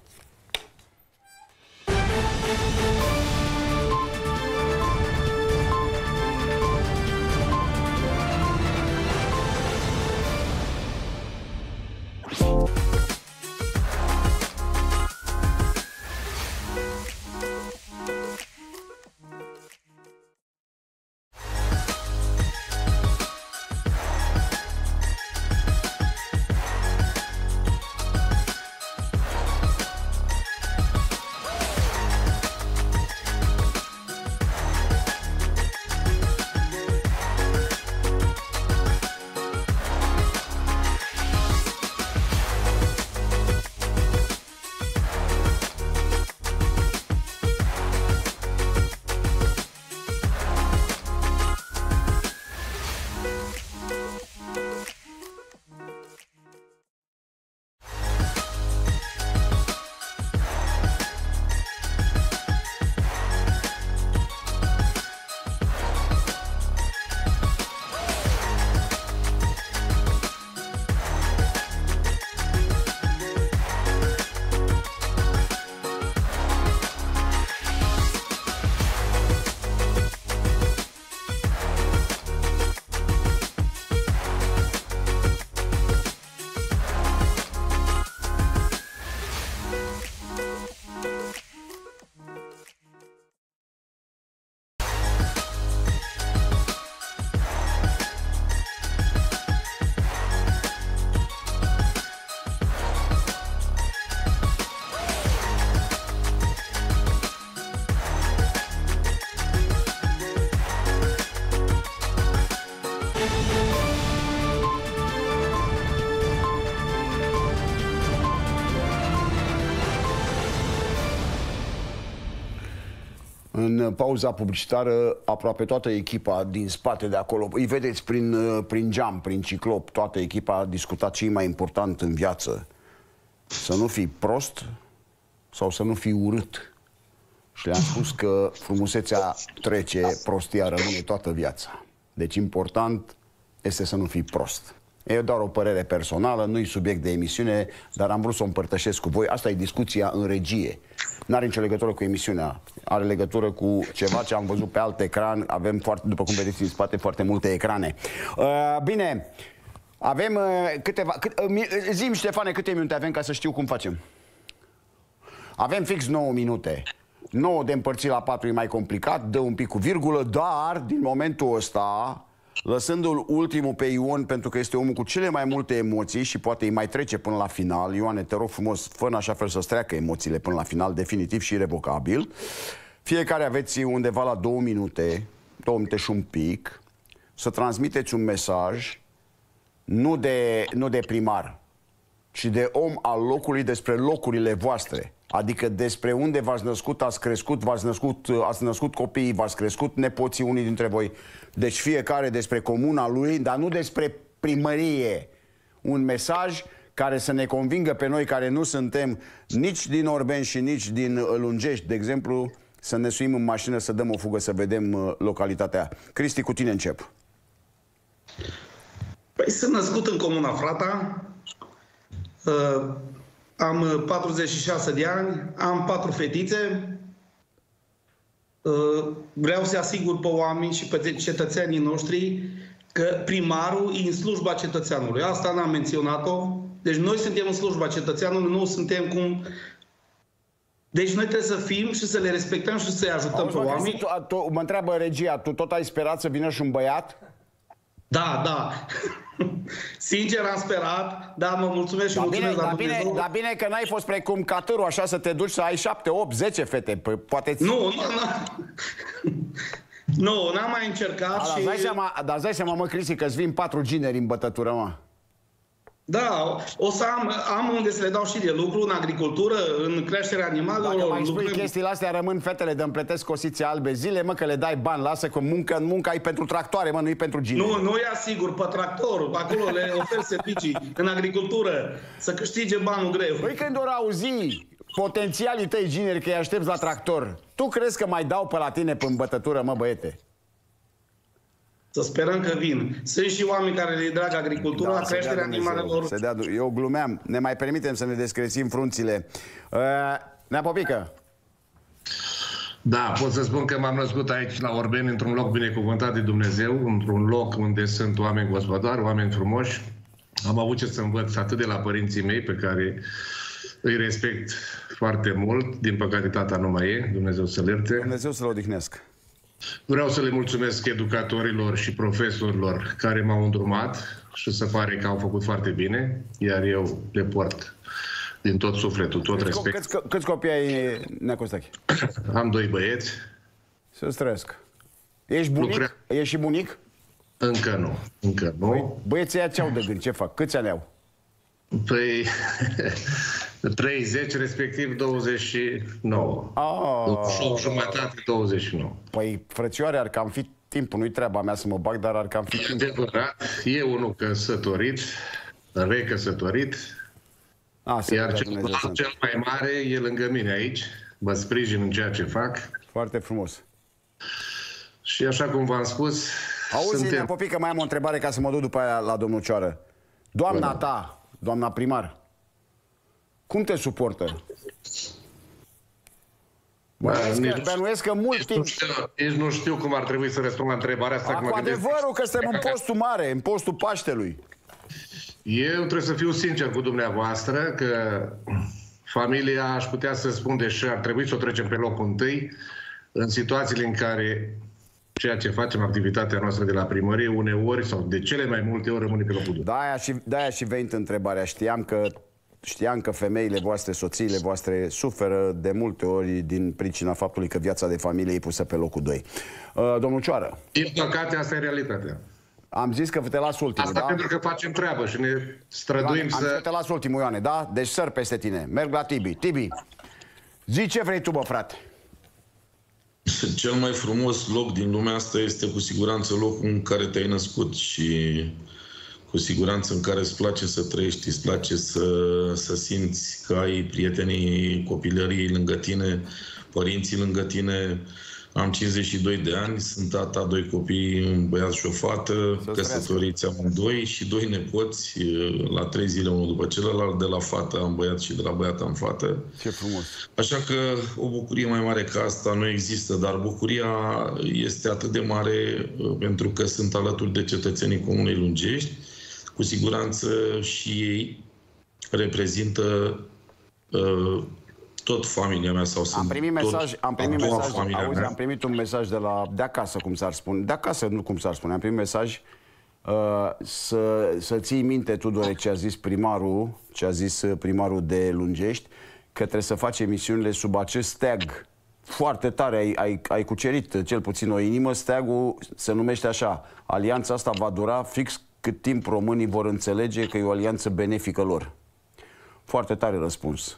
în pauza publicitară aproape toată echipa din spate de acolo. Îi vedeți prin geam, prin ciclop. Toată echipa a discutat ce e mai important în viață. Să nu fii prost sau să nu fii urât. Și le-am spus că frumusețea trece, prostia rămâne toată viața. Deci important este să nu fii prost. E doar o părere personală, nu-i subiect de emisiune, dar am vrut să o împărtășesc cu voi. Asta e discuția în regie. N-are nicio legătură cu emisiunea. Are legătură cu ceva ce am văzut pe alt ecran. Avem, după cum vedeți în spate, foarte multe ecrane. Bine, avem câteva... Zi-mi, Ștefane, câte minute avem ca să știu cum facem? Avem fix 9 minute. 9 de împărțit la 4 e mai complicat, dă un pic cu virgulă, dar din momentul ăsta, lăsându-l ultimul pe Ion, pentru că este omul cu cele mai multe emoții și poate îi mai trece până la final. Ioane, te rog frumos, fă în așa fel să-ți treacă emoțiile până la final, definitiv și irrevocabil. Fiecare aveți undeva la 2 minute, 2 minute și un pic, să transmiteți un mesaj, nu de primar, ci de om al locului despre locurile voastre. Adică despre unde v-ați născut, ați crescut, ați născut copiii, v-ați crescut nepoții unii dintre voi. Deci fiecare despre comuna lui, dar nu despre primărie. Un mesaj care să ne convingă pe noi care nu suntem nici din Orbeni și nici din Lungești, de exemplu, să ne suim în mașină, să dăm o fugă, să vedem localitatea. Cristi, cu tine încep. Păi sunt născut în comuna Frata. Am 46 de ani, am 4 fetițe. Vreau să asigur pe oameni și pe cetățenii noștri că primarul e în slujba cetățeanului. Asta n-am menționat-o. Deci noi suntem în slujba cetățeanului, nu suntem cum... Deci noi trebuie să fim și să le respectăm și să-i ajutăm pe oameni. Mă întreabă regia, tu tot ai sperat să vină și un băiat? Da, da. Sincer am sperat, dar mă mulțumesc și mulțumesc la Dumnezeu. Dar bine că n-ai fost precum Catârul, așa să te duci să ai 7, 8, 10 fete. Poate Nu, n-am mai încercat. Dar îți dai seama, mă, Cristi, că-ți vin 4 gineri în bătătură, mă. Da, o să am unde să le dau și de lucru, în agricultură, în creșterea animalelor. Dacă mai spui chestiile astea, rămân fetele de împletesc cosițe albe zile, mă, că le dai bani, lasă că munca e pentru tractoare, mă, nu e pentru gineri. Nu e asigur pe tractor, acolo le ofer servicii, în agricultură, să câștige banul greu. Păi când ori auzi potențialii tăi gineri că îi aștepți la tractor, tu crezi că mai dau pe la tine pe îmbătătură, mă, băiete? Să sperăm că vin. Sunt și oameni care le drag agricultura, creșterea animalelor. Eu glumeam. Ne mai permitem să ne descrețim frunțile. Nea Popică. Da, pot să spun că m-am născut aici la Orbeni, într-un loc binecuvântat de Dumnezeu, într-un loc unde sunt oameni gospodari, oameni frumoși. Am avut ce să învăț atât de la părinții mei, pe care îi respect foarte mult. Din păcate tata nu mai e, Dumnezeu să-l ierte. Dumnezeu să-l odihnesc. Vreau să le mulțumesc educatorilor și profesorilor care m-au îndrumat și se pare că au făcut foarte bine, iar eu le port din tot sufletul, tot respect. Câți copii ai, Nea Costache? Am 2 băieți. Să-ți trăiesc. Ești bunic? Ești și bunic? Încă nu. Încă nu. Băieții ăia ce-au de gând? Ce fac? Câți ani au? Păi 30, respectiv 29. Și jumătate, 29. Păi, frățioare, ar cam fi timpul. Nu-i treaba mea să mă bag, dar ar cam fi timpul. E unul căsătorit, recăsătorit, iar cel mai mare e lângă mine aici. Mă sprijin în ceea ce fac. Foarte frumos. Și așa cum v-am spus... Auzi, Nea Popică, mai am o întrebare ca să mă duc după aia la domnul Cioară. Doamna ta, doamna primar, cum te suportă? Bănuiesc că mult timp... Nici nu știu cum ar trebui să răspund la întrebarea asta. Cu adevărul că suntem în postul mare, în postul Paștelui. Eu trebuie să fiu sincer cu dumneavoastră că familia, aș putea să spun, deși ar trebui să o trecem pe locul întâi, în situațiile în care ceea ce facem, activitatea noastră de la primărie, uneori sau de cele mai multe ori rămâne pe locul 2. De-aia și venit întrebarea. Știam că femeile voastre, soțiile voastre suferă de multe ori din pricina faptului că viața de familie e pusă pe locul 2. Domnul Cioară. Din păcate, asta e realitatea. Am zis că te las ultimul, asta pentru că facem treabă și ne străduim să... Am zis că te las ultimul, Ioane, da? Deci săr peste tine. Merg la Tibi. Tibi, zi ce vrei tu, bă, frate. Cel mai frumos loc din lumea asta este cu siguranță locul în care te-ai născut și cu siguranță în care îți place să trăiești, îți place să simți că ai prietenii copilăriei lângă tine, părinții lângă tine. Am 52 de ani, sunt tata, 2 copii, un băiat și o fată, căsătoriți amândoi și 2 nepoți, la 3 zile unul după celălalt, de la fată am băiat și de la băiat am fată. Ce frumos! Așa că o bucurie mai mare ca asta nu există, dar bucuria este atât de mare pentru că sunt alături de cetățenii Comunei Lungești. Cu siguranță și ei reprezintă tot familia mea sau sunt am primit un mesaj de acasă, cum s-ar spune. De acasă, nu cum s-ar spune. Am primit mesaj să ții minte, Tudore, ce a zis primarul de Lungești, că trebuie să faci emisiunile sub acest steag. Foarte tare, ai cucerit cel puțin o inimă. Steagul se numește așa. Alianța asta va dura fix cât timp românii Și că e o alianță benefică lor. Foarte tare răspuns.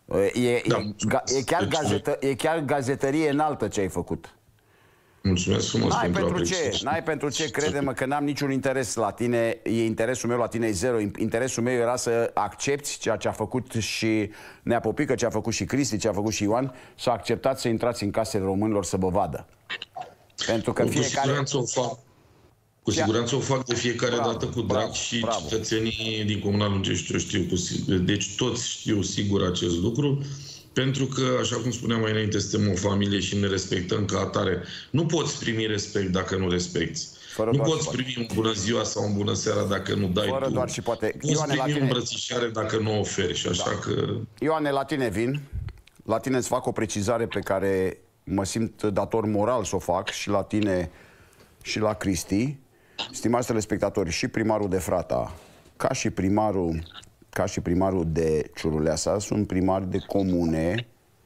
E chiar gazetărie înaltă ce ai făcut. Mulțumesc frumos N-ai pentru ce, crede-mă că n-am niciun interes la tine. Interesul meu la tine e zero. Interesul meu era să accepti ceea ce a făcut și Nea Popică, ce a făcut și Cristi, ce a făcut și Ioan, să acceptați să intrați în casele românilor să vă vadă. Pentru că fiecare... Cu siguranță o fac de fiecare dată cu drag și cetățenii din Comuna Lungești o știu. Deci toți știu sigur acest lucru, pentru că, așa cum spuneam mai înainte, suntem o familie și ne respectăm ca atare. Nu poți primi respect dacă nu respecti. Nu poți primi un bună ziua sau un bună seara dacă nu dai tu. Nu poți primi o îmbrățișare dacă nu o oferi. Și așa că... Ioane, la tine vin. La tine îți fac o precizare pe care mă simt dator moral să o fac și la tine și la Cristi. Stimați telespectatori, și primarul de Frata, ca și primarul de Ciuruleasa, sunt primari de comune,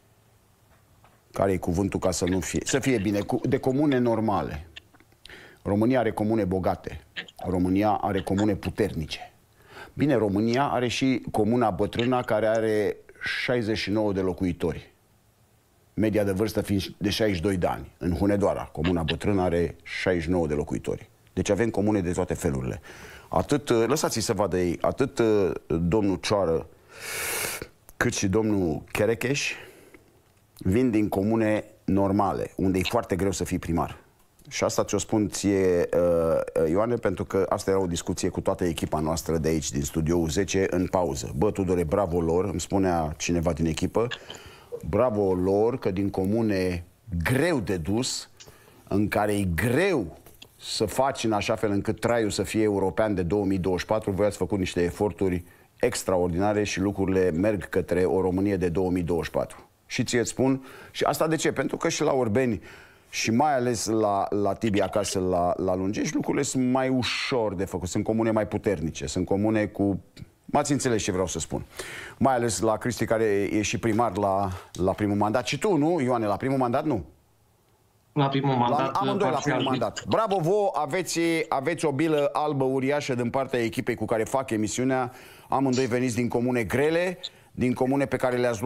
care e cuvântul ca să nu fie, să fie bine, de comune normale. România are comune bogate, România are comune puternice. Bine, România are și comuna Bătrâna, care are 69 de locuitori. Media de vârstă fiind de 62 de ani. În Hunedoara, comuna Bătrână are 69 de locuitori. Deci avem comune de toate felurile. Lăsați-i să vadă ei, atât domnul Cioară cât și domnul Cherecheș vin din comune normale, unde e foarte greu să fii primar. Și asta ți-o spun ție, Ioane, pentru că asta era o discuție cu toată echipa noastră de aici, din Studioul 10, în pauză. Bă, Tudore, bravo lor, îmi spunea cineva din echipă, bravo lor, că din comune greu de dus, în care e greu să faci în așa fel încât traiul să fie european de 2024, voi ați făcut niște eforturi extraordinare și lucrurile merg către o Românie de 2024. Și ție îți spun, și asta de ce? Pentru că și la Orbeni și mai ales la Tibi acasă, la Lungești, lucrurile sunt mai ușor de făcut, sunt comune mai puternice, sunt comune cu... M-ați înțeles ce vreau să spun. Mai ales la Cristi, care e și primar la primul mandat. Și tu, nu, Ioane, la primul mandat, nu? La primul mandat. Amândoi la primul mandat. Bravo vouă, aveți o bilă albă uriașă din partea echipei cu care fac emisiunea. Amândoi veniți din comune grele, din comune pe care le-ați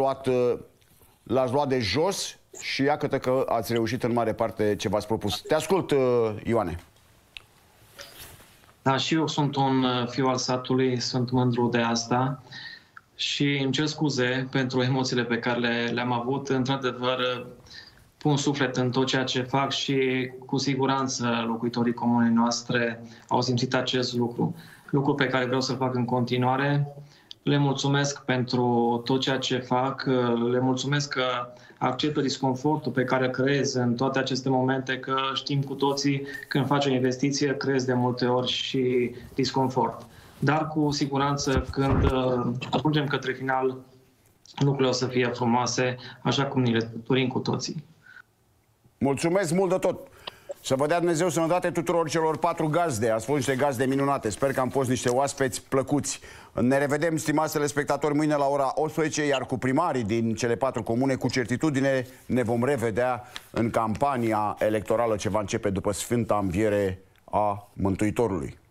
luat de jos și iată că ați reușit în mare parte ce v-ați propus. Te ascult, Ioane. Da, și eu sunt un fiu al satului, sunt mândru de asta și îmi cer scuze pentru emoțiile pe care le-am avut. Într-adevăr, pun suflet în tot ceea ce fac și cu siguranță locuitorii comunei noastre au simțit acest lucru pe care vreau să-l fac în continuare. Le mulțumesc pentru tot ceea ce fac, le mulțumesc că acceptă disconfortul pe care îl creez în toate aceste momente, că știm cu toții când faci o investiție, creezi de multe ori și disconfort. Dar cu siguranță când ajungem către final, lucrurile o să fie frumoase, așa cum ni le dorim cu toții. Mulțumesc mult de tot! Să vă dea Dumnezeu sănătate tuturor celor 4 gazde. Ați fost niște gazde minunate. Sper că am fost niște oaspeți plăcuți. Ne revedem, stimați telespectatori, mâine la ora 18, iar cu primarii din cele 4 comune, cu certitudine, ne vom revedea în campania electorală ce va începe după Sfânta Înviere a Mântuitorului.